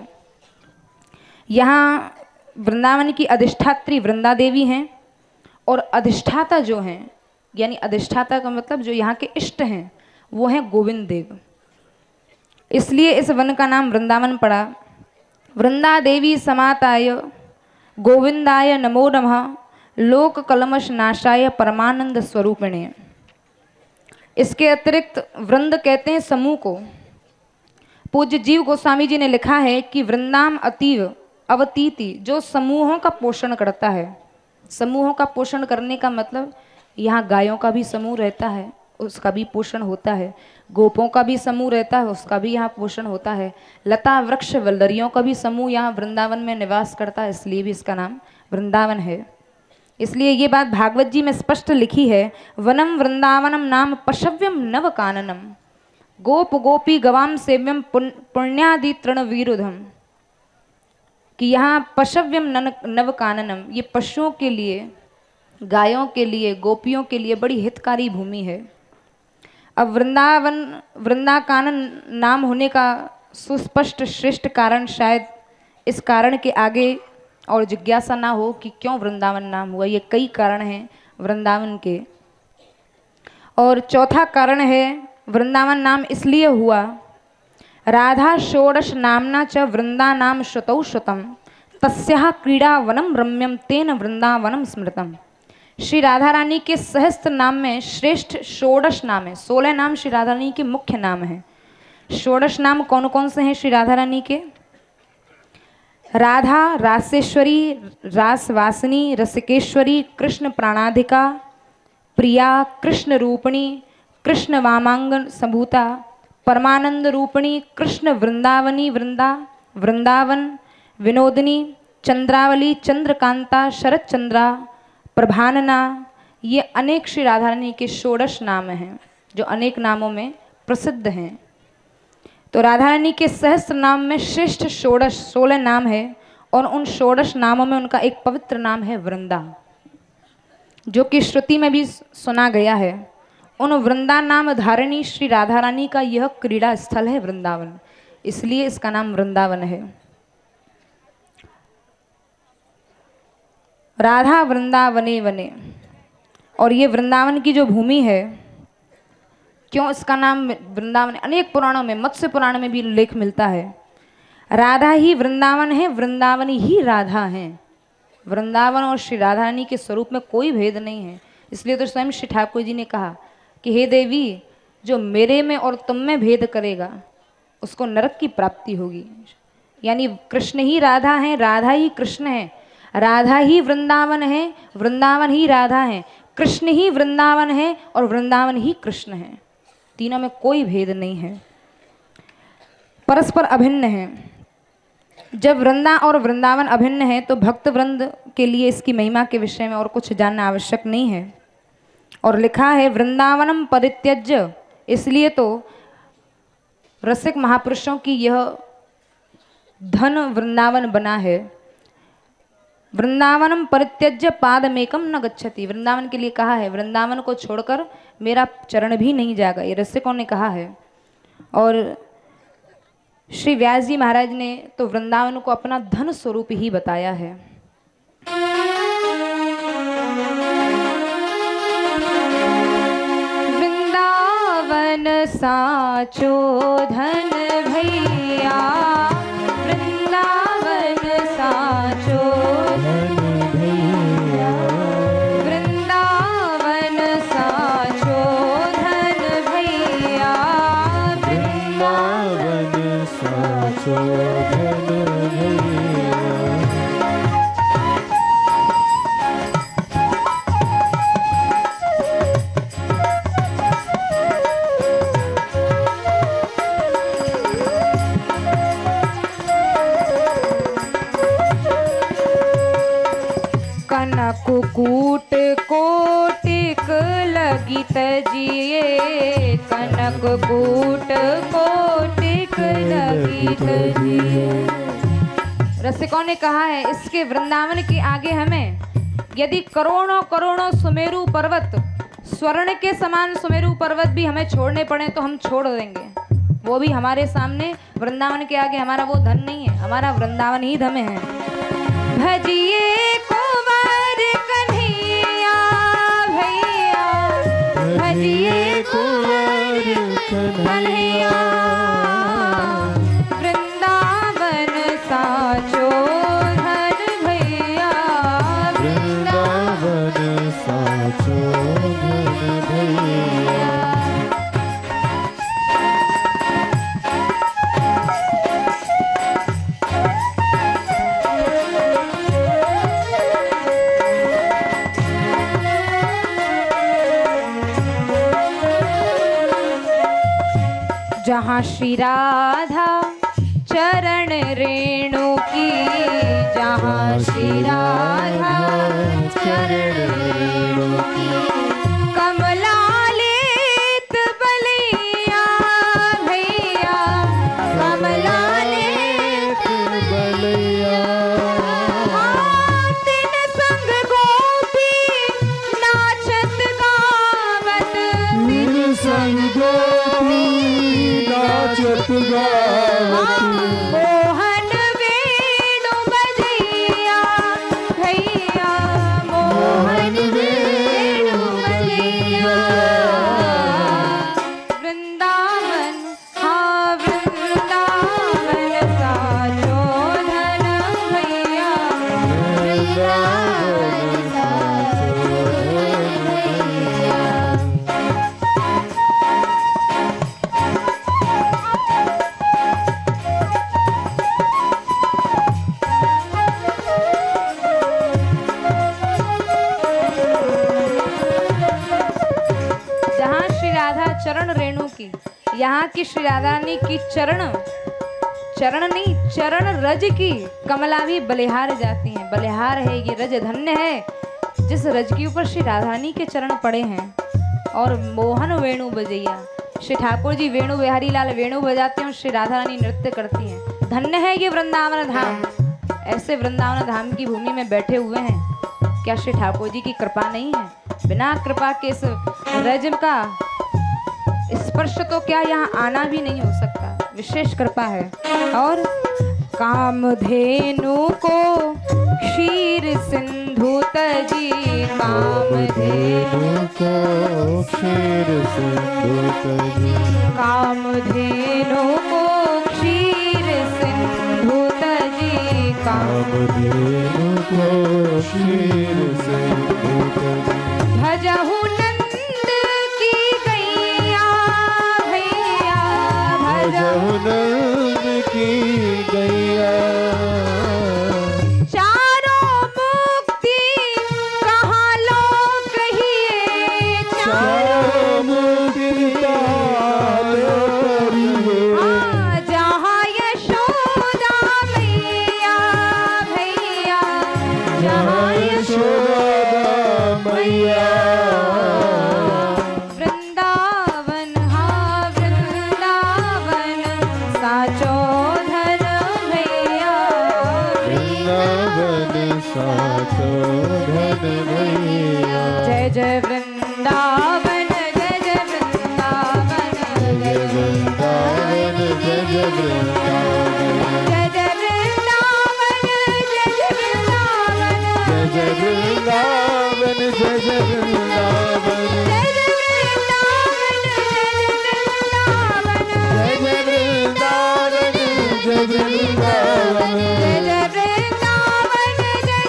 यहाँ वृंदावन की अधिष्ठात्री वृंदा देवी हैं और अधिष्ठाता जो हैं, यानी अधिष्ठाता का मतलब जो यहाँ के इष्ट हैं, वो हैं गोविंद देव, इसलिए इस वन का नाम वृंदावन पड़ा। वृंदा देवी समाताय गोविंदाय नमो नमः लोक कलमश नाशाय परमानंद स्वरूपिणे। इसके अतिरिक्त वृंद कहते हैं समूह को। पूज्य जीव गोस्वामी जी ने लिखा है कि वृंदाम अतीव अवतीति, जो समूहों का पोषण करता है। समूहों का पोषण करने का मतलब यहाँ गायों का भी समूह रहता है, उसका भी पोषण होता है। गोपों का भी समूह रहता है, उसका भी यहाँ पोषण होता है। लता वृक्ष वल्लरियों का भी समूह यहाँ वृंदावन में निवास करता है, इसलिए भी इसका नाम वृंदावन है। इसलिए ये बात भागवत जी में स्पष्ट लिखी है, वनम वृंदावनम नाम पशव्यम नव काननम गोप गोपी गवाम सेव्यम पुण्यादि तृण विरुद्धम, कि यहाँ पशव्यम नव काननम, ये पशुओं के लिए, गायों के लिए, गोपियों के लिए बड़ी हितकारी भूमि है। अब वृंदावन वृंदा कानन नाम होने का सुस्पष्ट श्रेष्ठ कारण शायद इस कारण के आगे और जिज्ञासा ना हो कि क्यों वृंदावन नाम हुआ। ये कई कारण हैं वृंदावन के। और चौथा कारण है वृंदावन नाम इसलिए हुआ, राधा षोडश नामना च वृंदा नाम श्रुतौ श्रुतम तस्याः क्रीड़ा वनम रम्यम तेन वृंदावनम स्मृतम। श्री राधा रानी के सहस्त्र नाम में श्रेष्ठ षोडश नाम है। सोलह नाम श्री राधा रानी के मुख्य नाम हैं। षोडश नाम कौन कौन से हैं श्री राधा रानी के? राधा, रासेश्वरी, रासवासिनी, रसिकेश्वरी, कृष्ण प्राणाधिका, प्रिया, कृष्ण रूपिणी, कृष्ण वामांगन संभूता, परमानंद रूपिणी, कृष्ण वृंदावनी वृंदा, वृंदावन, विनोदिनी, चंद्रावली, चंद्रकांता, शरद चंद्रा, प्रभानना, ये अनेक श्री राधा रानी के षोडश नाम हैं जो अनेक नामों में प्रसिद्ध हैं। तो राधा रानी के सहस्त्र नाम में श्रेष्ठ षोडश सोलह नाम है और उन षोडश नामों में उनका एक पवित्र नाम है वृंदा, जो कि श्रुति में भी सुना गया है। उन वृंदा नाम धारिणी श्री राधा रानी का यह क्रीड़ा स्थल है वृंदावन, इसलिए इसका नाम वृंदावन है। राधा वृंदावने वने, और ये वृंदावन की जो भूमि है, क्यों इसका नाम वृंदावन? अनेक पुराणों में, मत्स्य पुराण में भी उल्लेख मिलता है। राधा ही वृंदावन है, वृंदावन ही राधा है। वृंदावन और श्री राधा रानी के स्वरूप में कोई भेद नहीं है। इसलिए तो स्वयं श्री ठाकुर जी ने कहा कि हे देवी, जो मेरे में और तुम में भेद करेगा उसको नरक की प्राप्ति होगी। यानी कृष्ण ही राधा है, राधा ही कृष्ण है, राधा ही वृंदावन है, वृंदावन ही राधा है, कृष्ण ही वृंदावन है और वृंदावन ही कृष्ण है। तीनों में कोई भेद नहीं है, परस्पर अभिन्न है। जब वृंदा और वृंदावन अभिन्न है तो भक्त वृंद के लिए इसकी महिमा के विषय में और कुछ जानना आवश्यक नहीं है। और लिखा है वृंदावनम परित्यज्य, इसलिए तो रसिक महापुरुषों की यह धन वृंदावन बना है। वृंदावनम परित्यज्य पादमेकम न गच्छति, वृंदावन के लिए कहा है वृंदावन को छोड़कर मेरा चरण भी नहीं जाएगा, ये रसिकों ने कहा है। और श्री व्यास जी महाराज ने तो वृंदावन को अपना धन स्वरूप ही बताया है। वृंदावन साचो धन भैया, वृंदावन साचो धन भैया, वृंदावन सा गीत जिए कनक कूट कोटिक गीत जिए। रसिकों ने कहा है इसके वृंदावन के आगे हमें यदि करोड़ों करोड़ों सुमेरु पर्वत, स्वर्ण के समान सुमेरु पर्वत भी हमें छोड़ने पड़े तो हम छोड़ देंगे, वो भी हमारे सामने। वृंदावन के आगे हमारा वो धन नहीं है, हमारा वृंदावन ही धम है। भजिए कुंवर कन्हैया भैया, भजिए कुंवर कन्हैया, वृंदावन साचो धन भैया, वृंदावन साचो धन भैया। जहाँ श्री राधा चरण रेणु की, जहाँ श्री राधा चरण रेणु की, कमलालित बलिया भैया, कमलालित बलिया, तिन संग गोपी नाचत गावत, तिन संग गोपी नाचत गावत, मोहन वेणु बजैया भैया, मोहन वेणु बजैया, वृंदावन हाँ वृंदावन साचो धन भैया, वृंदावन साचो धन भैया। चरण रेणु की, यहाँ की श्री राधा रानी की चरण, चरण नहीं चरण रज की कमला भी बलिहार जाती हैं। बलिहार है ये रज, धन्य है जिस रज के ऊपर श्री राधा रानी के चरण पड़े हैं। और मोहन वेणु बजैया, श्री ठाकुर जी वेणु बिहारी लाल वेणु बजाते हैं और श्री राधा रानी नृत्य करती हैं। धन्य है ये वृंदावन धाम। ऐसे वृंदावन धाम की भूमि में बैठे हुए हैं, क्या श्री ठाकुर जी की कृपा नहीं है? बिना कृपा के इस रज का स्पर्श तो क्या यहाँ आना भी नहीं हो सकता, विशेष कृपा है। और कामधेनु को क्षीर सिंधु तजी, कामधेनु को क्षीर सिंधु तजी, कामधेनु को क्षीर सिंधु तजी, कामधेनु को क्षीर सिंधु तजी, भजहु नंद की गैया, चारों मुक्ति कहाँ लो कहिए, चारों मुक्ति कहाँ लो कहिए, जहाँ यशोदा मैया भैया, जहाँ यशोदा मैया, जय जय वृंदावन, जय जय वृंदावन, जय वृंदावन, जय जय वृंदावन, जय जय वृंदावन, जय जय वृंदावन, जय जय वृंदावन, जय जय वृंदावन, जय जय वृंदावन, जय जय वृंदावन, जय जय वृंदावन, जय जय वृंदावन, जय जय वृंदावन,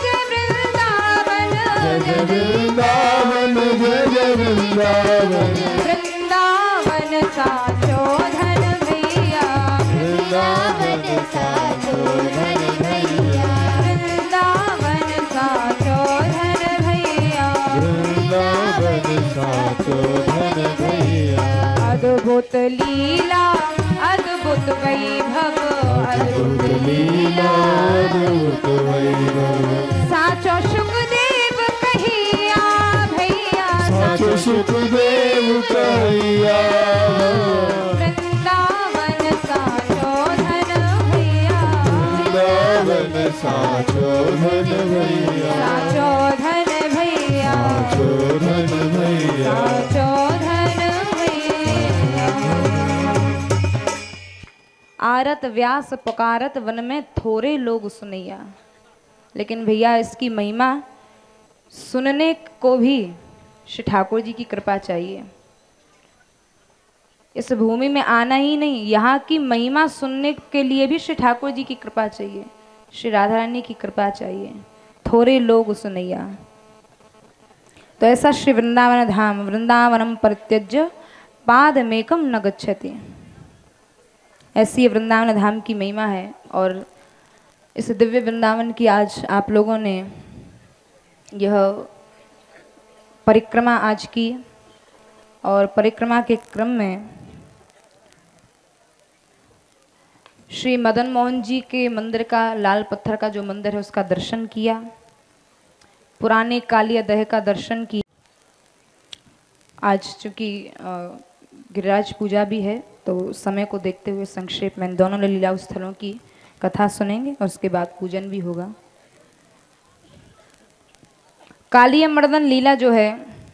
जय जय वृंदावन, जय जय वृंदावन, वृंदावन साचो धन भैया, वृंदावन साचो धन भैया, वृंदावन साचो धन भैया, वृंदावन साचो धन भैया। अद्भुत लीला अद्भुत वैभव, अद्भुत लीला अद्भुत वैभव, साचो सुखदेव कहिया भैया, पाछो सुखदेव कहैया वृंदावन साचो धन भैया वृंदावन साचो धन भैया साचो धन भैया साचो धन भैया साचो धन भैया। आरत व्यास पुकारत वन में थोड़े लोग सुनैया। लेकिन भैया इसकी महिमा सुनने को भी श्री ठाकुर जी की कृपा चाहिए। इस भूमि में आना ही नहीं, यहाँ की महिमा सुनने के लिए भी श्री ठाकुर जी की कृपा चाहिए, श्री राधा रानी की कृपा चाहिए। थोड़े लोग सुनैया। तो ऐसा श्री वृंदावन धाम वृंदावनम परित्यज्य पादमेकम न गच्छति, ऐसी ये वृंदावन धाम की महिमा है। और इस दिव्य वृंदावन की आज आप लोगों ने यह परिक्रमा आज की, और परिक्रमा के क्रम में श्री मदन मोहन जी के मंदिर का, लाल पत्थर का जो मंदिर है उसका दर्शन किया, पुराने कालिया दह का दर्शन किया। आज चूँकि गिरिराज पूजा भी है तो समय को देखते हुए संक्षेप में दोनों लीला स्थलों की कथा सुनेंगे और उसके बाद पूजन भी होगा। कालिया मर्दन लीला जो है,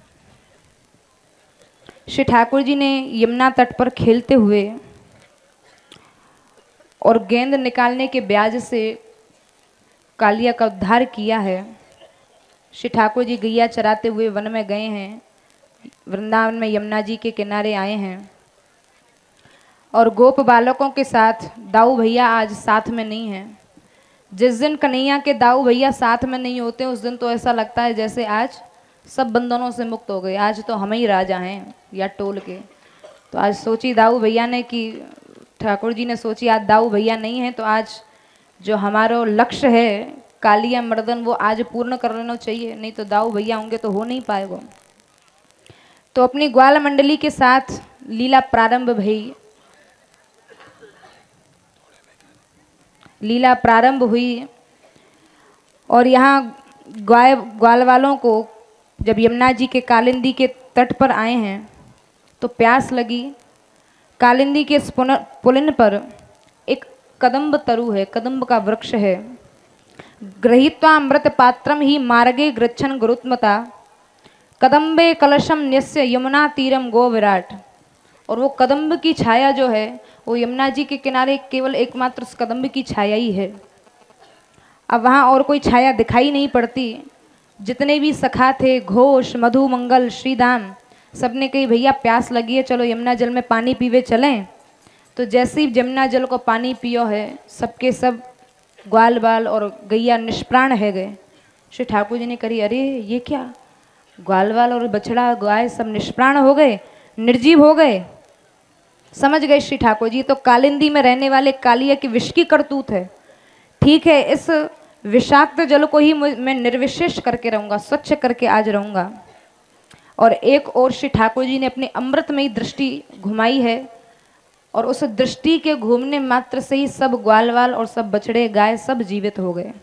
श्री ठाकुर जी ने यमुना तट पर खेलते हुए और गेंद निकालने के ब्याज से कालिया का उद्धार किया है। श्री ठाकुर जी गैया चराते हुए वन में गए हैं, वृंदावन में यमुना जी के किनारे आए हैं और गोप बालकों के साथ। दाऊ भैया आज साथ में नहीं हैं। जिस दिन कन्हैया के दाऊ भैया साथ में नहीं होते उस दिन तो ऐसा लगता है जैसे आज सब बंधनों से मुक्त हो गए, आज तो हम ही राजा हैं या टोल के। तो आज सोची दाऊ भैया ने कि ठाकुर जी ने सोची आज दाऊ भैया नहीं है तो आज जो हमारा लक्ष्य है कालिया मर्दन वो आज पूर्ण कर लेना चाहिए, नहीं तो दाऊ भैया होंगे तो हो नहीं पाएगा। तो अपनी ग्वाल मंडली के साथ लीला प्रारंभ भई, लीला प्रारंभ हुई। और यहाँ ग्वाल ग्वाल वालों को जब यमुना जी के कालिंदी के तट पर आए हैं तो प्यास लगी। कालिंदी के पुलिन पर एक कदम्ब तरु है, कदम्ब का वृक्ष है। गृहीत्वा अमृत पात्रम ही मार्गे गृच्छन गुरुत्मता कदम्बे कलशम न्यस्य यमुना तीरम गो विराट। और वो कदम्ब की छाया जो है वो यमुना जी के किनारे केवल एकमात्र उस कदम्ब की छाया ही है। अब वहाँ और कोई छाया दिखाई नहीं पड़ती। जितने भी सखा थे, घोष, मधु, मंगल, श्रीदाम, सबने कही भैया प्यास लगी है, चलो यमुना जल में पानी पीवे चलें। तो जैसे ही यमुना जल को पानी पियो है सबके सब ग्वाल बाल और गैया निष्प्राण है गए। श्री ठाकुर जी ने कही अरे ये क्या, ग्वाल बाल और बछड़ा गाय सब निष्प्राण हो गए, निर्जीव हो गए। समझ गए श्री ठाकुर जी तो कालिंदी में रहने वाले कालिया की विष की करतूत है। ठीक है, इस विषाक्त जल को ही मैं निर्विशेष करके रहूँगा, स्वच्छ करके आज रहूँगा। और एक और श्री ठाकुर जी ने अपनी अमृतमयी दृष्टि घुमाई है और उस दृष्टि के घूमने मात्र से ही सब ग्वालवाल और सब बछड़े गाय सब जीवित हो गए।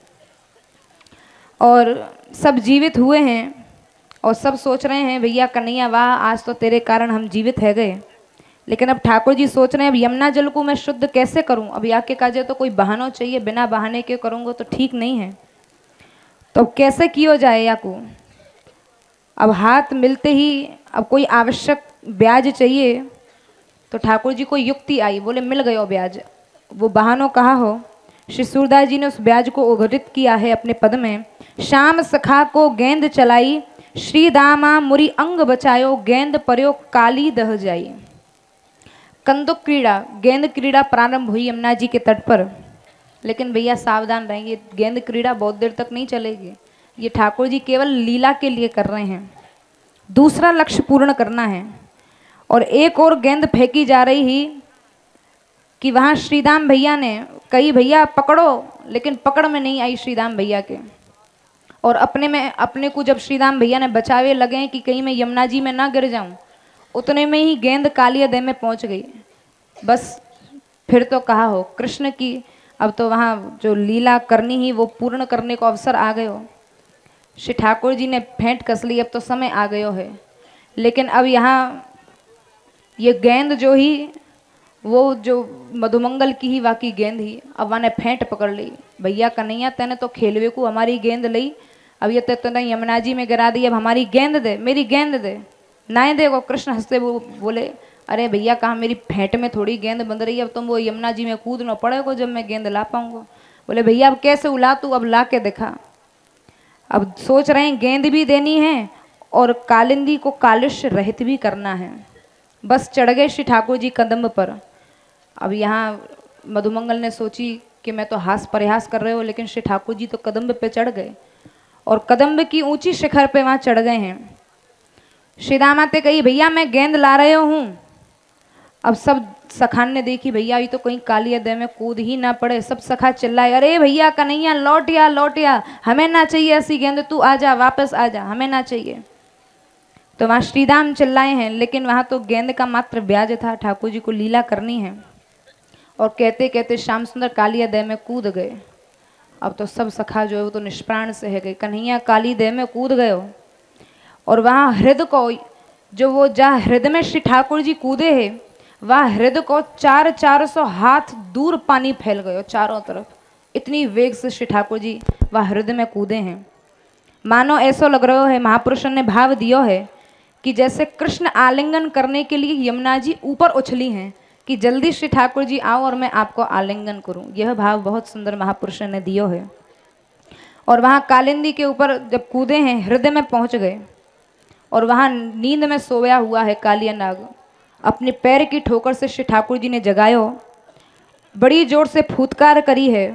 और सब जीवित हुए हैं और सब सोच रहे हैं भैया कन्हैया वाह आज तो तेरे कारण हम जीवित है गए। लेकिन अब ठाकुर जी सोच रहे हैं अब यमुना जल को मैं शुद्ध कैसे करूं, अब आके काजे तो कोई बहाना चाहिए, बिना बहाने के करूंगा तो ठीक नहीं है। तो अब कैसे किया जाए या को, अब हाथ मिलते ही अब कोई आवश्यक ब्याज चाहिए। तो ठाकुर जी को युक्ति आई, बोले मिल गयो ब्याज। वो बहानों कहा हो, श्री सूरदास जी ने उस ब्याज को उद्धृत किया है अपने पद में। श्याम सखा को गेंद चलाई, श्री दामा मुरी अंग बचायो, गेंद पर्यो काली दह जाई। कंदुक क्रीड़ा, गेंद क्रीड़ा प्रारंभ हुई यमुना जी के तट पर। लेकिन भैया सावधान रहेंगे, गेंद क्रीड़ा बहुत देर तक नहीं चलेगी। ये ठाकुर जी केवल लीला के लिए कर रहे हैं, दूसरा लक्ष्य पूर्ण करना है। और एक और गेंद फेंकी जा रही ही कि वहाँ श्रीदाम भैया ने कही भैया पकड़ो, लेकिन पकड़ में नहीं आई श्रीदाम भैया के। और अपने में अपने को जब श्रीदाम भैया ने बचावे लगे कि कहीं मैं यमुना जी में ना गिर जाऊं, उतने में ही गेंद कालिया दह में पहुंच गई। बस फिर तो कहा हो कृष्ण की अब तो वहाँ जो लीला करनी ही वो पूर्ण करने को अवसर आ गयो। श्री ठाकुर जी ने फेंट कस ली, अब तो समय आ गयो है। लेकिन अब यहाँ ये गेंद जो ही वो जो मधुमंगल की ही वाकी गेंद ही अब वहाँ ने फेंट पकड़ ली। भैया कन्हैया तेने तो खेलवे को हमारी गेंद ली, अब ये तेने यमुना जी में गिरा दी, अब हमारी गेंद दे, मेरी गेंद दे। ना देखो कृष्ण हंसते वो बोले अरे भैया कहाँ मेरी फेंट में थोड़ी गेंद बंध रही है, अब तुम वो यमुना जी में कूदना पड़ेगा जब मैं गेंद ला पाऊंगा। बोले भैया अब कैसे उला तू, अब ला के दिखा। अब सोच रहे हैं गेंद भी देनी है और कालिंदी को कालुष्य रहित भी करना है। बस चढ़ गए श्री ठाकुर जी कदम्ब पर। अब यहाँ मधुमंगल ने सोची कि मैं तो हास प्रयास कर रहे हो, लेकिन श्री ठाकुर जी तो कदम्ब पे चढ़ गए और कदम्ब की ऊंची शिखर पे वहाँ चढ़ गए हैं। श्री दामाते कही भैया मैं गेंद ला रहे हूँ। अब सब सखान ने देखी भैया ये तो कहीं काली अदय में कूद ही ना पड़े। सब सखा चिल्लाए अरे भैया कन्हैया लौट या लौट या, हमें ना चाहिए ऐसी गेंद, तू आ जा वापस आ जा, हमें ना चाहिए। तो वहाँ श्रीदाम चिल्लाए हैं, लेकिन वहाँ तो गेंद का मात्र ब्याज था, ठाकुर जी को लीला करनी है। और कहते कहते श्याम सुंदर काली अदय में कूद गए। अब तो सब सखा जो है वो तो निष्प्राण से है गए, कन्हैया काली अदय में कूद गए। और वहाँ हृदय को जो वो जहाँ हृदय में श्री ठाकुर जी कूदे है, वह हृदय को चार चार सौ हाथ दूर पानी फैल गयो चारों तरफ। इतनी वेग से श्री ठाकुर जी वह हृदय में कूदे हैं। मानो ऐसा लग रहा है महापुरुषों ने भाव दिया है कि जैसे कृष्ण आलिंगन करने के लिए यमुना जी ऊपर उछली हैं कि जल्दी श्री ठाकुर जी आओ और मैं आपको आलिंगन करूं। यह भाव बहुत सुंदर महापुरुषों ने दियो है। और वहाँ कालिंदी के ऊपर जब कूदे हैं हृदय में पहुँच गए और वहाँ नींद में सोया हुआ है कालिया नाग। अपने पैर की ठोकर से श्री ठाकुर जी ने जगायो, बड़ी जोर से फूतकार करी है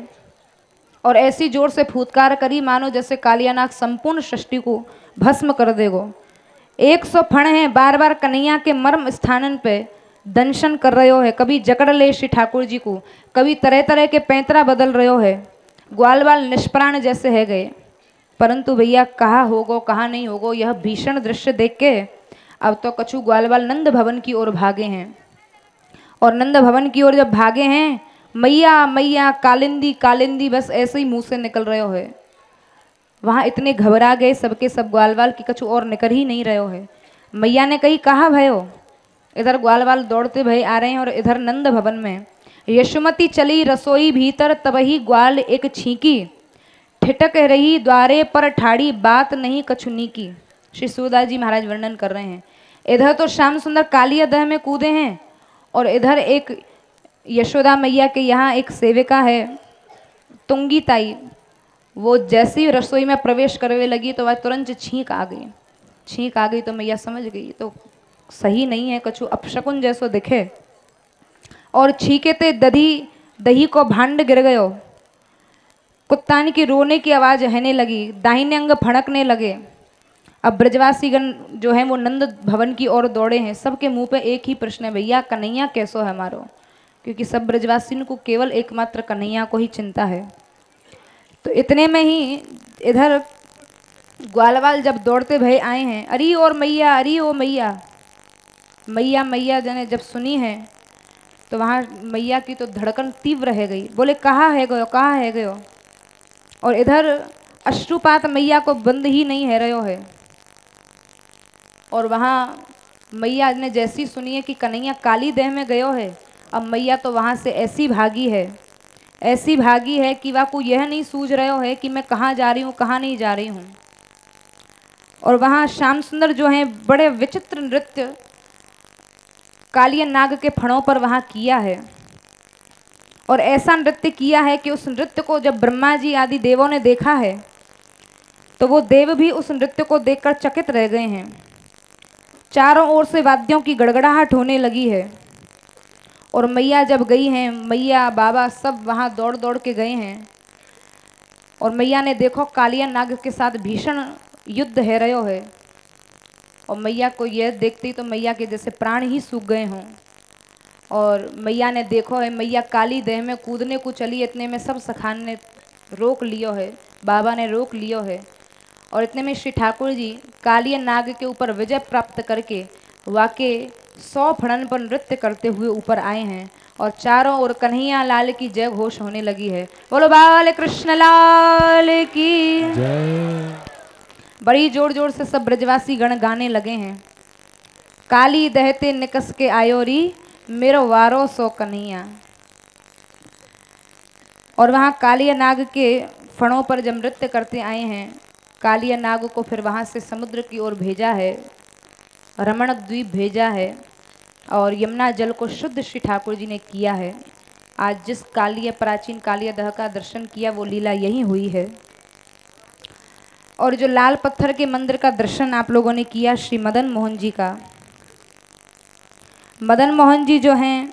और ऐसी जोर से फूतकार करी मानो जैसे कालिया नाग संपूर्ण सृष्टि को भस्म कर देगो। एक सौ फण हैं बार बार कन्हैया के मर्म स्थानन पे दंशन कर रहे हो है, कभी जकड़ ले श्री ठाकुर जी को, कभी तरह तरह के पैंतरा बदल रहे हो है। ग्वाल बाल निष्प्राण जैसे है गए, परंतु भैया कहाँ होगो कहाँ नहीं होगो यह भीषण दृश्य देख के अब तो कछु ग्वाल बाल नंद भवन की ओर भागे हैं। और नंद भवन की ओर जब भागे हैं मैया मैया कालिंदी कालिंदी बस ऐसे ही मुंह से निकल रहे हो है। वहाँ इतने घबरा गए सबके सब ग्वालवाल की कछु और निकल ही नहीं रहे हो है। मैया ने कही कहाँ भयो, इधर ग्वालवाल दौड़ते भय आ रहे हैं और इधर नंद भवन में यशुमती चली रसोई भीतर तबही ग्वाल एक छींकी, ठिठक रही द्वारे पर ठाड़ी बात नहीं कछुनी की। श्री सूरदास जी महाराज वर्णन कर रहे हैं। इधर तो श्याम सुंदर काली अदय में कूदे हैं और इधर एक यशोदा मैया के यहाँ एक सेविका है तुंगी ताई, वो जैसे ही रसोई में प्रवेश करने लगी तो वह तुरंत छींक आ गई। छींक आ गई तो मैया समझ गई तो सही नहीं है, कछु अपशकुन जैसो दिखे और छींके ते दधी दही को भांड गिर गयो। कुत्तानी की रोने की आवाज रहने लगी, दाहिने अंग फड़कने लगे। अब ब्रजवासीगण जो है वो नंद भवन की ओर दौड़े हैं। सबके मुंह पे एक ही प्रश्न है भैया कन्हैया कैसो है हमारो, क्योंकि सब ब्रजवासी को केवल एकमात्र कन्हैया को ही चिंता है। तो इतने में ही इधर ग्वालवाल जब दौड़ते भय आए हैं, अरे और मैया अरे ओ मैया मैया मैया जने जब सुनी है तो वहाँ मैया की तो धड़कन तीव्र है गई। बोले कहाँ है गयो कहाँ है गयो। और इधर अश्रुपात मैया को बंद ही नहीं है रहो है। और वहाँ मैया ने जैसी सुनी है कि कन्हैया काली देह में गयो है, अब मैया तो वहाँ से ऐसी भागी है ऐसी भागी है कि वह को यह नहीं सूझ रहे है कि मैं कहाँ जा रही हूँ कहाँ नहीं जा रही हूँ। और वहाँ श्याम सुंदर जो हैं बड़े विचित्र नृत्य कालिया नाग के फणों पर वहाँ किया है और ऐसा नृत्य किया है कि उस नृत्य को जब ब्रह्मा जी आदि देवों ने देखा है तो वो देव भी उस नृत्य को देखकर चकित रह गए हैं। चारों ओर से वाद्यों की गड़गड़ाहट होने लगी है और मैया जब गई हैं, मैया बाबा सब वहाँ दौड़ दौड़ के गए हैं और मैया ने देखो कालिया नाग के साथ भीषण युद्ध है रहो है। और मैया को यह देखती तो मैया के जैसे प्राण ही सूख गए हों। और मैया ने देखो है मैया काली देह में कूदने को चली, इतने में सब सखान ने रोक लियो है, बाबा ने रोक लियो है। और इतने में श्री ठाकुर जी कालिया नाग के ऊपर विजय प्राप्त करके वाके सौ फड़न पर नृत्य करते हुए ऊपर आए हैं और चारों ओर कन्हैया लाल की जय घोष होने लगी है। बोलो बाल कृष्ण लाल की जय। बड़ी जोर जोर से सब ब्रजवासी गण गाने लगे हैं। काली दहते निकस के आयोरी मेरो वारो सो कन्हैया। और वहाँ कालिया नाग के फणों पर जब नृत्य करते आए हैं, कालिया नाग को फिर वहाँ से समुद्र की ओर भेजा है, रमणक द्वीप भेजा है और यमुना जल को शुद्ध श्री ठाकुर जी ने किया है। आज जिस कालिया प्राचीन कालिया दह का दर्शन किया वो लीला यही हुई है। और जो लाल पत्थर के मंदिर का दर्शन आप लोगों ने किया श्री मदन मोहन जी का, मदन मोहन जी जो हैं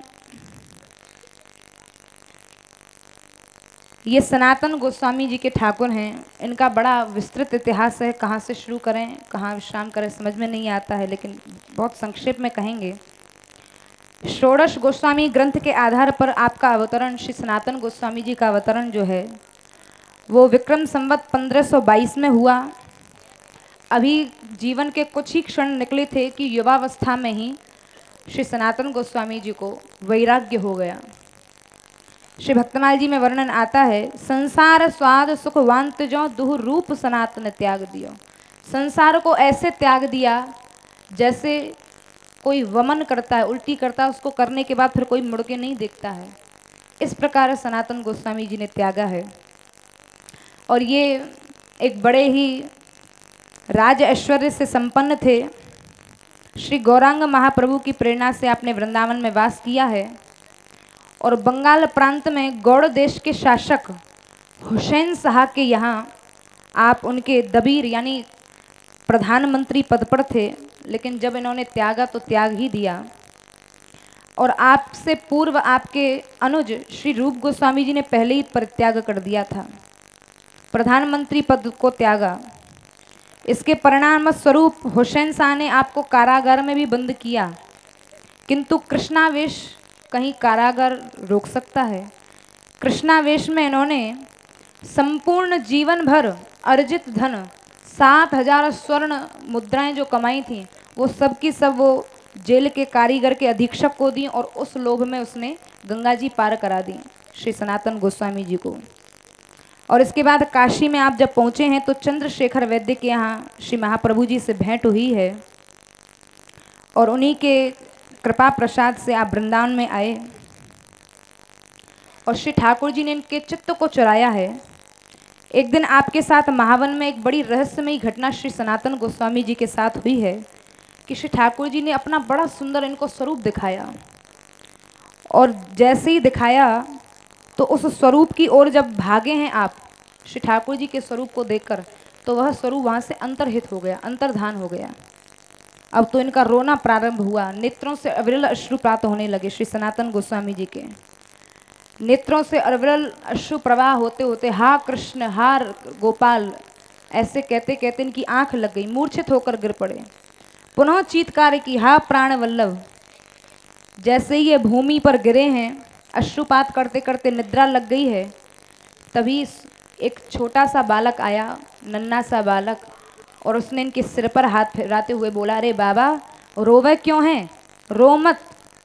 ये सनातन गोस्वामी जी के ठाकुर हैं। इनका बड़ा विस्तृत इतिहास है, कहाँ से शुरू करें कहाँ विश्राम करें समझ में नहीं आता है, लेकिन बहुत संक्षेप में कहेंगे। षोडश गोस्वामी ग्रंथ के आधार पर आपका अवतरण श्री सनातन गोस्वामी जी का अवतरण जो है वो विक्रम संवत पंद्रह सौ बाईस में हुआ। अभी जीवन के कुछ ही क्षण निकले थे कि युवावस्था में ही श्री सनातन गोस्वामी जी को वैराग्य हो गया। श्री भक्तमाल जी में वर्णन आता है, संसार स्वाद सुख वांत जो दुह रूप सनातन त्याग दियो। संसार को ऐसे त्याग दिया जैसे कोई वमन करता है, उल्टी करता है, उसको करने के बाद फिर कोई मुड़ के नहीं देखता है। इस प्रकार सनातन गोस्वामी जी ने त्यागा है। और ये एक बड़े ही राज ऐश्वर्य से संपन्न थे। श्री गौरांग महाप्रभु की प्रेरणा से आपने वृंदावन में वास किया है और बंगाल प्रांत में गौड़ देश के शासक हुसैन शाह के यहाँ आप उनके दबीर यानी प्रधानमंत्री पद पर थे। लेकिन जब इन्होंने त्यागा तो त्याग ही दिया। और आपसे पूर्व आपके अनुज श्री रूप गोस्वामी जी ने पहले ही परित्याग कर दिया था, प्रधानमंत्री पद को त्यागा। इसके परिणाम स्वरूप हुसैन शाह ने आपको कारागार में भी बंद किया, किंतु कृष्णावेश कहीं कारागार रोक सकता है। कृष्णावेश में इन्होंने संपूर्ण जीवन भर अर्जित धन सात हजार स्वर्ण मुद्राएं जो कमाई थी वो सब की सब वो जेल के कारीगर के अधीक्षक को दी और उस लोभ में उसने गंगा जी पार करा दी श्री सनातन गोस्वामी जी को। और इसके बाद काशी में आप जब पहुँचे हैं तो चंद्रशेखर वैद्य के यहाँ श्री महाप्रभु जी से भेंट हुई है और उन्हीं के कृपा प्रसाद से आप वृंदावन में आए और श्री ठाकुर जी ने इनके चित्त को चुराया है। एक दिन आपके साथ महावन में एक बड़ी रहस्यमयी घटना श्री सनातन गोस्वामी जी के साथ हुई है कि श्री ठाकुर जी ने अपना बड़ा सुंदर इनको स्वरूप दिखाया और जैसे ही दिखाया तो उस स्वरूप की ओर जब भागे हैं आप श्री ठाकुर जी के स्वरूप को देखकर तो वह स्वरूप वहाँ से अंतर्हित हो गया, अंतर्धान हो गया। अब तो इनका रोना प्रारंभ हुआ, नेत्रों से अविरल अश्रुपात होने लगे। श्री सनातन गोस्वामी जी के नेत्रों से अविरल अश्रु प्रवाह होते होते हा कृष्ण हा गोपाल ऐसे कहते कहते इनकी आंख लग गई, मूर्छित होकर गिर पड़े। पुनः चीत्कार की हा प्राण वल्लभ। जैसे ही ये भूमि पर गिरे हैं अश्रुपात करते करते निद्रा लग गई है, तभी एक छोटा सा बालक आया, नन्हा सा बालक, और उसने इनके सिर पर हाथ फेराते हुए बोला, अरे बाबा रोवे क्यों हैं, रो मत।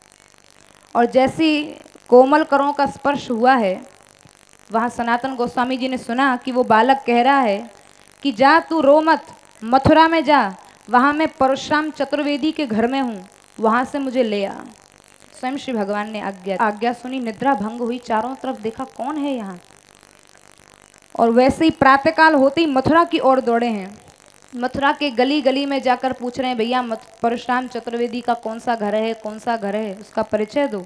और जैसी कोमल करों का स्पर्श हुआ है वहाँ सनातन गोस्वामी जी ने सुना कि वो बालक कह रहा है कि जा तू रो मत, मथुरा में जा, वहाँ मैं परशुराम चतुर्वेदी के घर में हूँ, वहाँ से मुझे ले आ। स्वयं श्री भगवान ने आज्ञा आज्ञा सुनी, निद्रा भंग हुई, चारों तरफ देखा कौन है यहाँ। और वैसे ही प्रातःकाल होते ही मथुरा की ओर दौड़े हैं। मथुरा के गली गली में जाकर पूछ रहे हैं, भैया परशुराम चतुर्वेदी का कौन सा घर है, कौन सा घर है, उसका परिचय दो।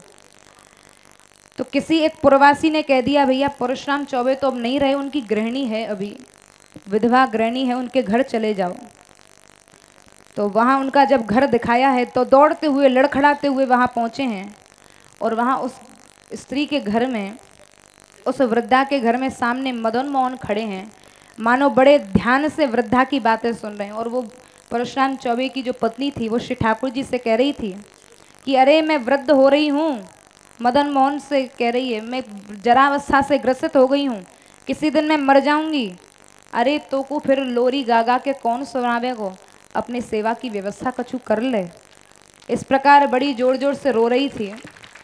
तो किसी एक पुरवासी ने कह दिया, भैया परशुराम चौबे तो अब नहीं रहे, उनकी गृहिणी है, अभी विधवा गृहिणी है, उनके घर चले जाओ। तो वहाँ उनका जब घर दिखाया है तो दौड़ते हुए लड़खड़ाते हुए वहाँ पहुँचे हैं और वहाँ उस स्त्री के घर में, उस वृद्धा के घर में सामने मदन मोहन खड़े हैं, मानो बड़े ध्यान से वृद्धा की बातें सुन रहे हैं। और वो परशुराम चौबे की जो पत्नी थी वो श्री ठाकुर जी से कह रही थी कि अरे मैं वृद्ध हो रही हूँ, मदन मोहन से कह रही है मैं जरावस्था से ग्रसित हो गई हूँ, किसी दिन मैं मर जाऊंगी। अरे तो को फिर लोरी गागा के कौन सुनावे को, अपनी सेवा की व्यवस्था कछु कर ले। इस प्रकार बड़ी जोर जोर से रो रही थी।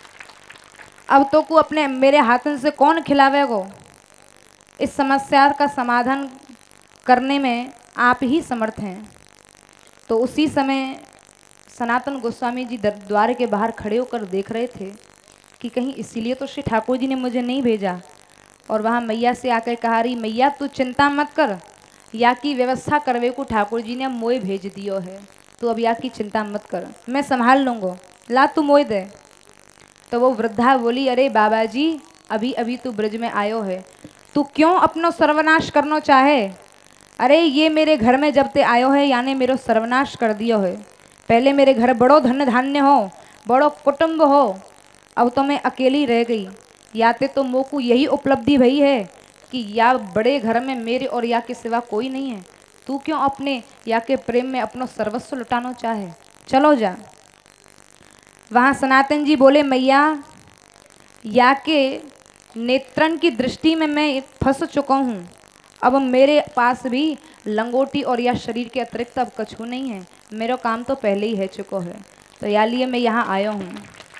अब तो को अपने मेरे हाथन से कौन खिलावे को, इस समस्या का समाधान करने में आप ही समर्थ हैं। तो उसी समय सनातन गोस्वामी जी दर- द्वार के बाहर खड़े होकर देख रहे थे कि कहीं इसीलिए तो श्री ठाकुर जी ने मुझे नहीं भेजा। और वहाँ मैया से आकर कहा रही, मैया तू चिंता मत कर, या की व्यवस्था करवे को ठाकुर जी ने मोए भेज दियो है, तू अब या की चिंता मत कर, मैं संभाल लूँगो, ला तू मोए दे। तो वो वृद्धा बोली, अरे बाबा जी अभी अभी तू ब्रज में आयो है, तू क्यों अपनो सर्वनाश करना चाहे? अरे ये मेरे घर में जब ते आयो है यानी मेरो सर्वनाश कर दियो है। पहले मेरे घर बड़ो धन धान्य हो, बड़ो कुटुंब हो, अब तो मैं अकेली रह गई। याते तो मोकू यही उपलब्धि भई है कि या बड़े घर में मेरे और या के सिवा कोई नहीं है, तू क्यों अपने या के प्रेम में अपनो सर्वस्व लुटाना चाहे, चलो जा। वहाँ सनातन जी बोले, मैया या के नेत्रन की दृष्टि में मैं फंस चुका हूँ, अब मेरे पास भी लंगोटी और या शरीर के अतिरिक्त अब कछु नहीं है, मेरा काम तो पहले ही है चुका है, तो या लिए मैं यहाँ आया हूँ।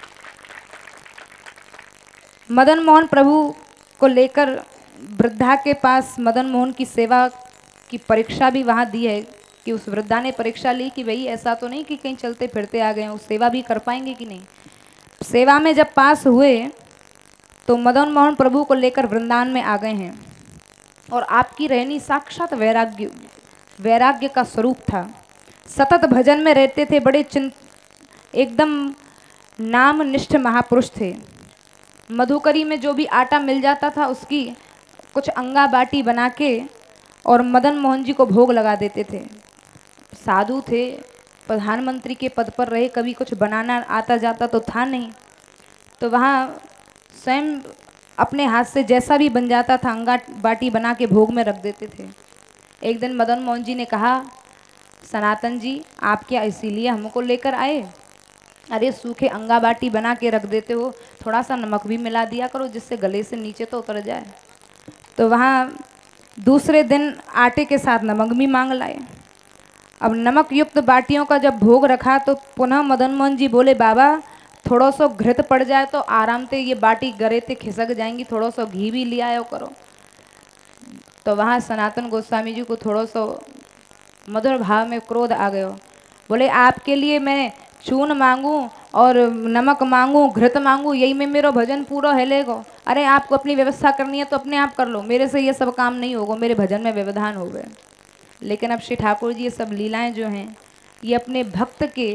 मदन मोहन प्रभु को लेकर वृद्धा के पास मदन मोहन की सेवा की परीक्षा भी वहाँ दी है कि उस वृद्धा ने परीक्षा ली कि भाई ऐसा तो नहीं कि कहीं चलते फिरते आ गए हैं, उस सेवा भी कर पाएंगे कि नहीं। सेवा में जब पास हुए तो मदन मोहन प्रभु को लेकर वृंदावन में आ गए हैं और आपकी रहनी साक्षात वैराग्य वैराग्य का स्वरूप था। सतत भजन में रहते थे, बड़े चिंत एकदम नाम निष्ठ महापुरुष थे। मधुकरी में जो भी आटा मिल जाता था उसकी कुछ अंगा बाटी बना के और मदन मोहन जी को भोग लगा देते थे। साधु थे, प्रधानमंत्री के पद पर रहे, कभी कुछ बनाना आता जाता तो था नहीं, तो वहाँ स्वयं अपने हाथ से जैसा भी बन जाता था अंगा बाटी बना के भोग में रख देते थे। एक दिन मदन मोहन जी ने कहा, सनातन जी आप क्या इसीलिए हमको लेकर आए? अरे सूखे अंगा बाटी बना के रख देते हो, थोड़ा सा नमक भी मिला दिया करो जिससे गले से नीचे तो उतर जाए। तो वहाँ दूसरे दिन आटे के साथ नमक भी मांग लाए। अब नमक युक्त बाटियों का जब भोग रखा तो पुनः मदन मोहन जी बोले, बाबा थोड़ा सा घृत पड़ जाए तो आराम से ये बाटी गरे से खिसक जाएंगी, थोड़ा सा घी भी ले आयो करो। तो वहाँ सनातन गोस्वामी जी को थोड़ा सा मधुर भाव में क्रोध आ गयो। बोले आपके लिए मैं चून मांगूं और नमक मांगूं, घृत मांगूं, यही में मेरा भजन पूरा है लेगो? अरे आपको अपनी व्यवस्था करनी है तो अपने आप कर लो, मेरे से ये सब काम नहीं होगा, मेरे भजन में व्यवधान हो गए। लेकिन अब श्री ठाकुर जी ये सब लीलाएं जो हैं ये अपने भक्त के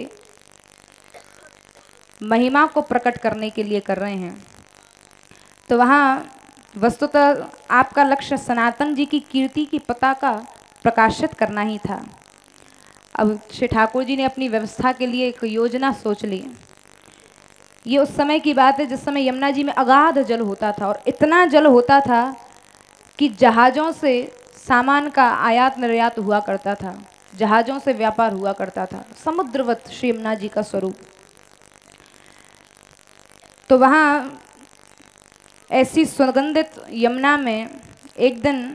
महिमा को प्रकट करने के लिए कर रहे हैं। तो वहाँ वस्तुतः आपका लक्ष्य सनातन जी की कीर्ति की पताका प्रकाशित करना ही था। अब श्री ठाकुर जी ने अपनी व्यवस्था के लिए एक योजना सोच ली। ये उस समय की बात है जिस समय यमुना जी में अगाध जल होता था और इतना जल होता था कि जहाज़ों से सामान का आयात निर्यात हुआ करता था, जहाज़ों से व्यापार हुआ करता था, समुद्रवत श्री यमुना जी का स्वरूप। तो वहाँ ऐसी सुगंधित यमुना में एक दिन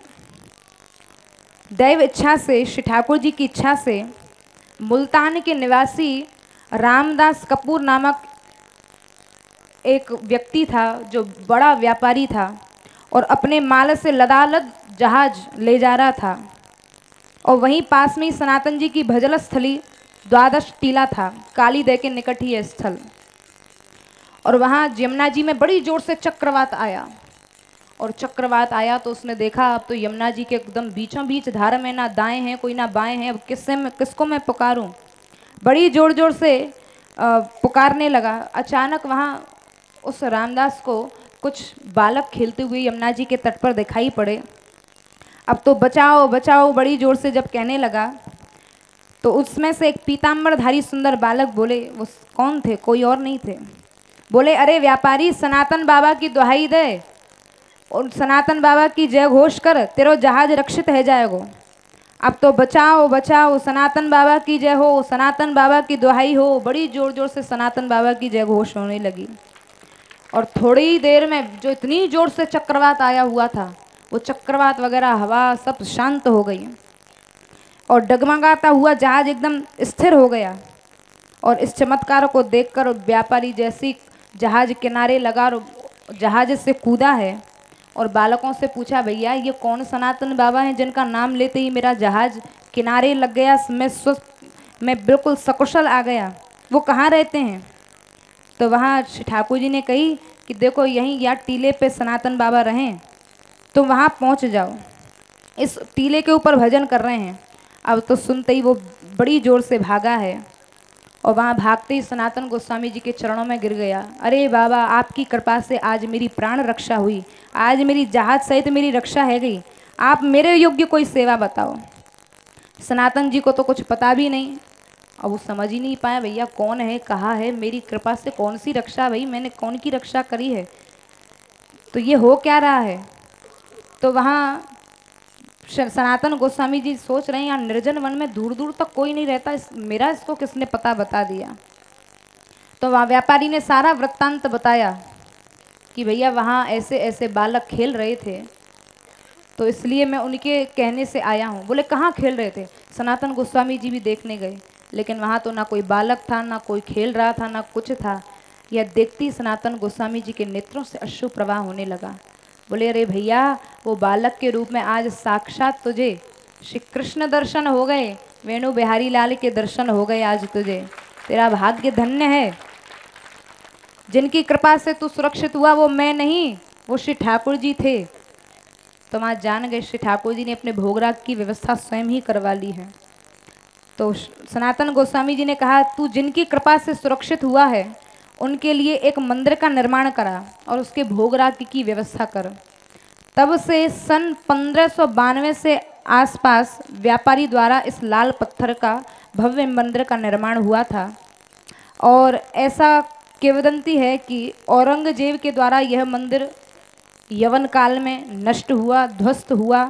दैव इच्छा से, श्री ठाकुर जी की इच्छा से, मुल्तान के निवासी रामदास कपूर नामक एक व्यक्ति था जो बड़ा व्यापारी था और अपने माल से लदालद जहाज ले जा रहा था। और वहीं पास में ही सनातन जी की भजल स्थली द्वादश टीला था, काली दह के निकट ही है स्थल। और वहाँ यमुना जी में बड़ी जोर से चक्रवात आया और चक्रवात आया तो उसने देखा अब तो यमुना जी के एकदम बीचों बीच धारा में ना दाएं हैं कोई ना बाएं हैं, अब किससे मैं किसको मैं पुकारूं? बड़ी जोर जोर से पुकारने लगा। अचानक वहाँ उस रामदास को कुछ बालक खेलते हुए यमुना जी के तट पर दिखाई पड़े। अब तो बचाओ बचाओ बड़ी जोर से जब कहने लगा तो उसमें से एक पीताम्बरधारी सुंदर बालक बोले, वो कौन थे? कोई और नहीं थे। बोले, अरे व्यापारी सनातन बाबा की दुहाई दे और सनातन बाबा की जय घोष कर, तेरो जहाज रक्षित है जाएगो। अब तो बचाओ बचाओ सनातन बाबा की जय हो, सनातन बाबा की दुहाई हो। बड़ी जोर जोर से सनातन बाबा की जय घोष होने लगी और थोड़ी ही देर में जो इतनी जोर से चक्रवात आया हुआ था वो चक्रवात वगैरह हवा सब शांत हो गई और डगमगाता हुआ जहाज एकदम स्थिर हो गया। और इस चमत्कार को देखकर व्यापारी जैसी जहाज किनारे लगा जहाज से कूदा है और बालकों से पूछा, भैया ये कौन सनातन बाबा हैं जिनका नाम लेते ही मेरा जहाज किनारे लग गया, मैं स्वस्थ मैं बिल्कुल सकुशल आ गया? वो कहाँ रहते हैं? तो वहाँ श्री ठाकुर जी ने कही कि देखो यहीं या टीले पे सनातन बाबा रहें, तुम वहाँ पहुँच जाओ। इस टीले के ऊपर भजन कर रहे हैं। अब तो सुनते ही वो बड़ी ज़ोर से भागा है और वहाँ भागते ही सनातन गोस्वामी जी के चरणों में गिर गया। अरे बाबा, आपकी कृपा से आज मेरी प्राण रक्षा हुई, आज मेरी जहाज सहित मेरी रक्षा है गई, आप मेरे योग्य कोई सेवा बताओ। सनातन जी को तो कुछ पता भी नहीं, अब वो समझ ही नहीं पाए भैया कौन है, कहाँ है, मेरी कृपा से कौन सी रक्षा, भाई मैंने कौन की रक्षा करी है, तो ये हो क्या रहा है। तो वहाँ सनातन गोस्वामी जी सोच रहे हैं यहाँ निर्जन वन में दूर दूर तक कोई नहीं रहता, इस मेरा इसको किसने पता बता दिया। तो वहाँ व्यापारी ने सारा वृत्तांत बताया कि भैया वहाँ ऐसे ऐसे बालक खेल रहे थे, तो इसलिए मैं उनके कहने से आया हूँ। बोले कहाँ खेल रहे थे? सनातन गोस्वामी जी भी देखने गए, लेकिन वहाँ तो ना कोई बालक था, ना कोई खेल रहा था, ना कुछ था। यह देखती सनातन गोस्वामी जी के नेत्रों से अश्रु प्रवाह होने लगा। बोले अरे भैया, वो बालक के रूप में आज साक्षात तुझे श्री कृष्ण दर्शन हो गए, वेणु बिहारी लाल के दर्शन हो गए आज तुझे, तेरा भाग्य धन्य है। जिनकी कृपा से तू सुरक्षित हुआ वो मैं नहीं, वो श्री ठाकुर जी थे। तो वहाँ जान गए श्री ठाकुर जी ने अपने भोगराग की व्यवस्था स्वयं ही करवा ली है। तो सनातन गोस्वामी जी ने कहा तू जिनकी कृपा से सुरक्षित हुआ है उनके लिए एक मंदिर का निर्माण करा और उसके भोगराग की व्यवस्था कर। तब से सन पंद्रह सौ बानवे से आसपास व्यापारी द्वारा इस लाल पत्थर का भव्य मंदिर का निर्माण हुआ था। और ऐसा किंवदंती है कि औरंगजेब के द्वारा यह मंदिर यवन काल में नष्ट हुआ, ध्वस्त हुआ।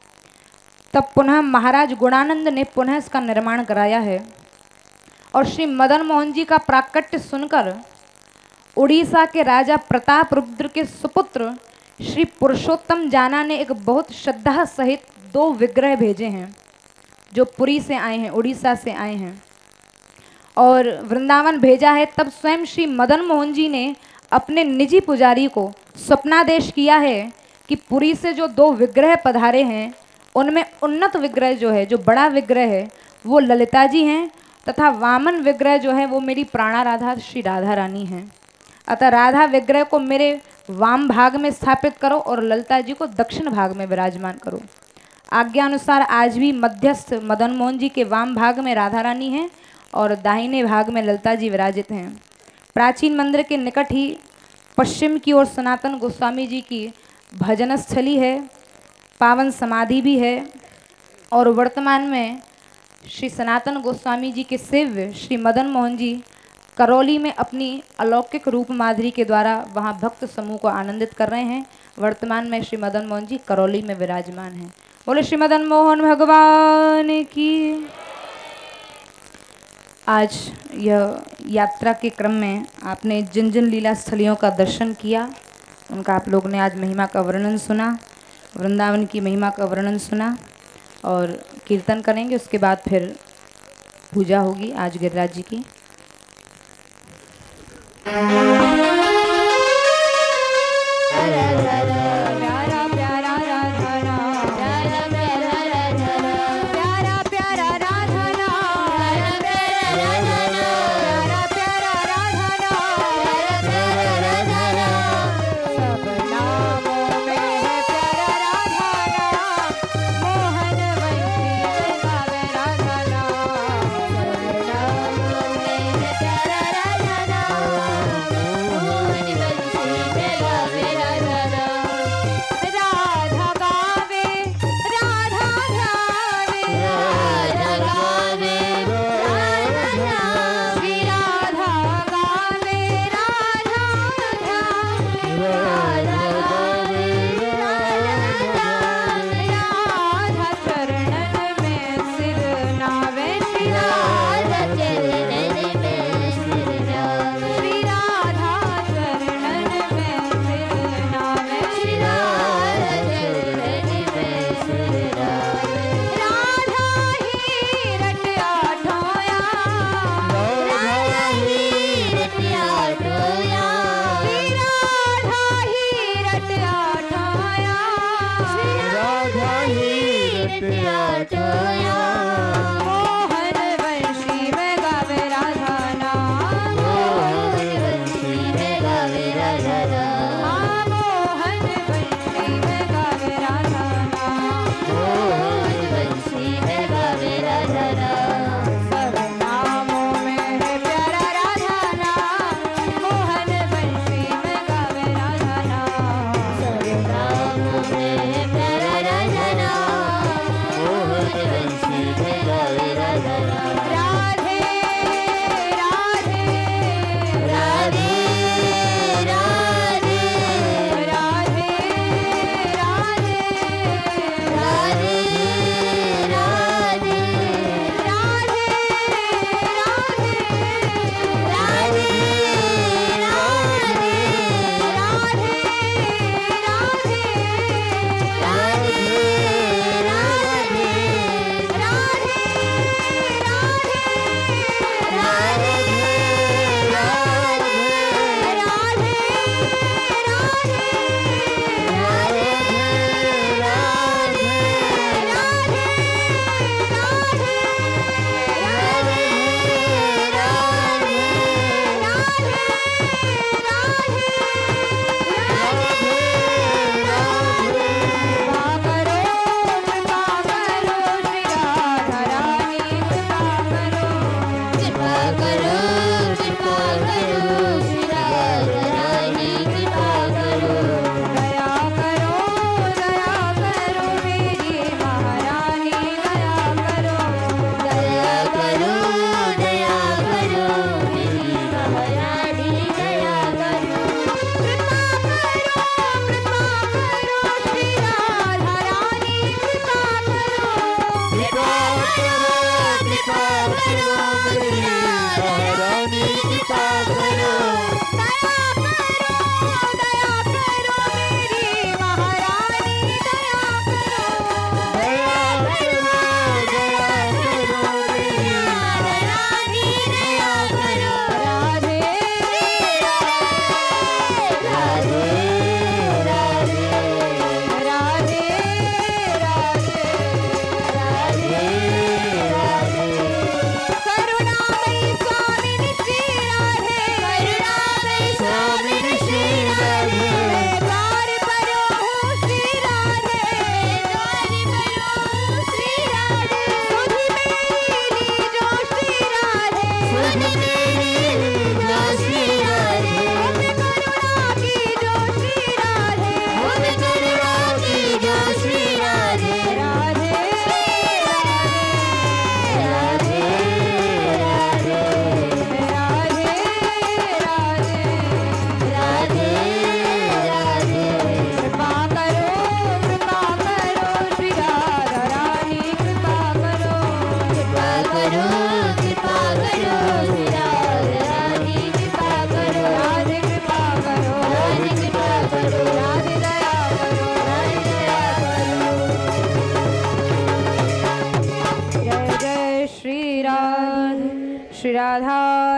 तब पुनः महाराज गुणानंद ने पुनः इसका निर्माण कराया है। और श्री मदन मोहन जी का प्राकट्य सुनकर उड़ीसा के राजा प्रताप रुद्र के सुपुत्र श्री पुरुषोत्तम जाना ने एक बहुत श्रद्धा सहित दो विग्रह भेजे हैं जो पुरी से आए हैं, उड़ीसा से आए हैं और वृंदावन भेजा है। तब स्वयं श्री मदन मोहन जी ने अपने निजी पुजारी को स्वप्नादेश किया है कि पुरी से जो दो विग्रह पधारे हैं उनमें उन्नत विग्रह जो है, जो बड़ा विग्रह है वो ललिता जी हैं तथा वामन विग्रह जो है वो मेरी प्राणा राधा श्री राधा रानी हैं। अतः राधा विग्रह को मेरे वाम भाग में स्थापित करो और ललिता जी को दक्षिण भाग में विराजमान करो। आज्ञा अनुसार आज भी मध्यस्थ मदन मोहन जी के वाम भाग में राधा रानी हैं और दाहिने भाग में ललिता जी विराजित हैं। प्राचीन मंदिर के निकट ही पश्चिम की ओर सनातन गोस्वामी जी की भजन स्थली है, पावन समाधि भी है और वर्तमान में श्री सनातन गोस्वामी जी के सेव्य श्री मदन मोहन जी करौली में अपनी अलौकिक रूप माधुरी के द्वारा वहां भक्त समूह को आनंदित कर रहे हैं। वर्तमान में श्री मदन मोहन जी करौली में विराजमान हैं। बोले श्री मदन मोहन भगवान की। आज यह यात्रा के क्रम में आपने जिन जिन लीला स्थलियों का दर्शन किया उनका आप लोग ने आज महिमा का वर्णन सुना, वृंदावन की महिमा का वर्णन सुना और कीर्तन करेंगे। उसके बाद फिर पूजा होगी आज गिरिराज जी की। राधा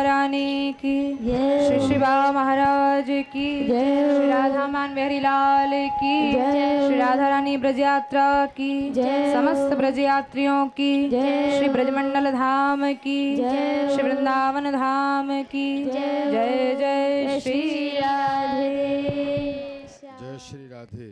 रानी की श्री श्री बाबा महाराज की श्री राधा मान बिहारी लाल की श्री राधा रानी ब्रज यात्रा की समस्त ब्रज यात्रियों की श्री ब्रजमंडल धाम की श्री वृंदावन धाम की जय जय श्री राधे। जय श्री राधे।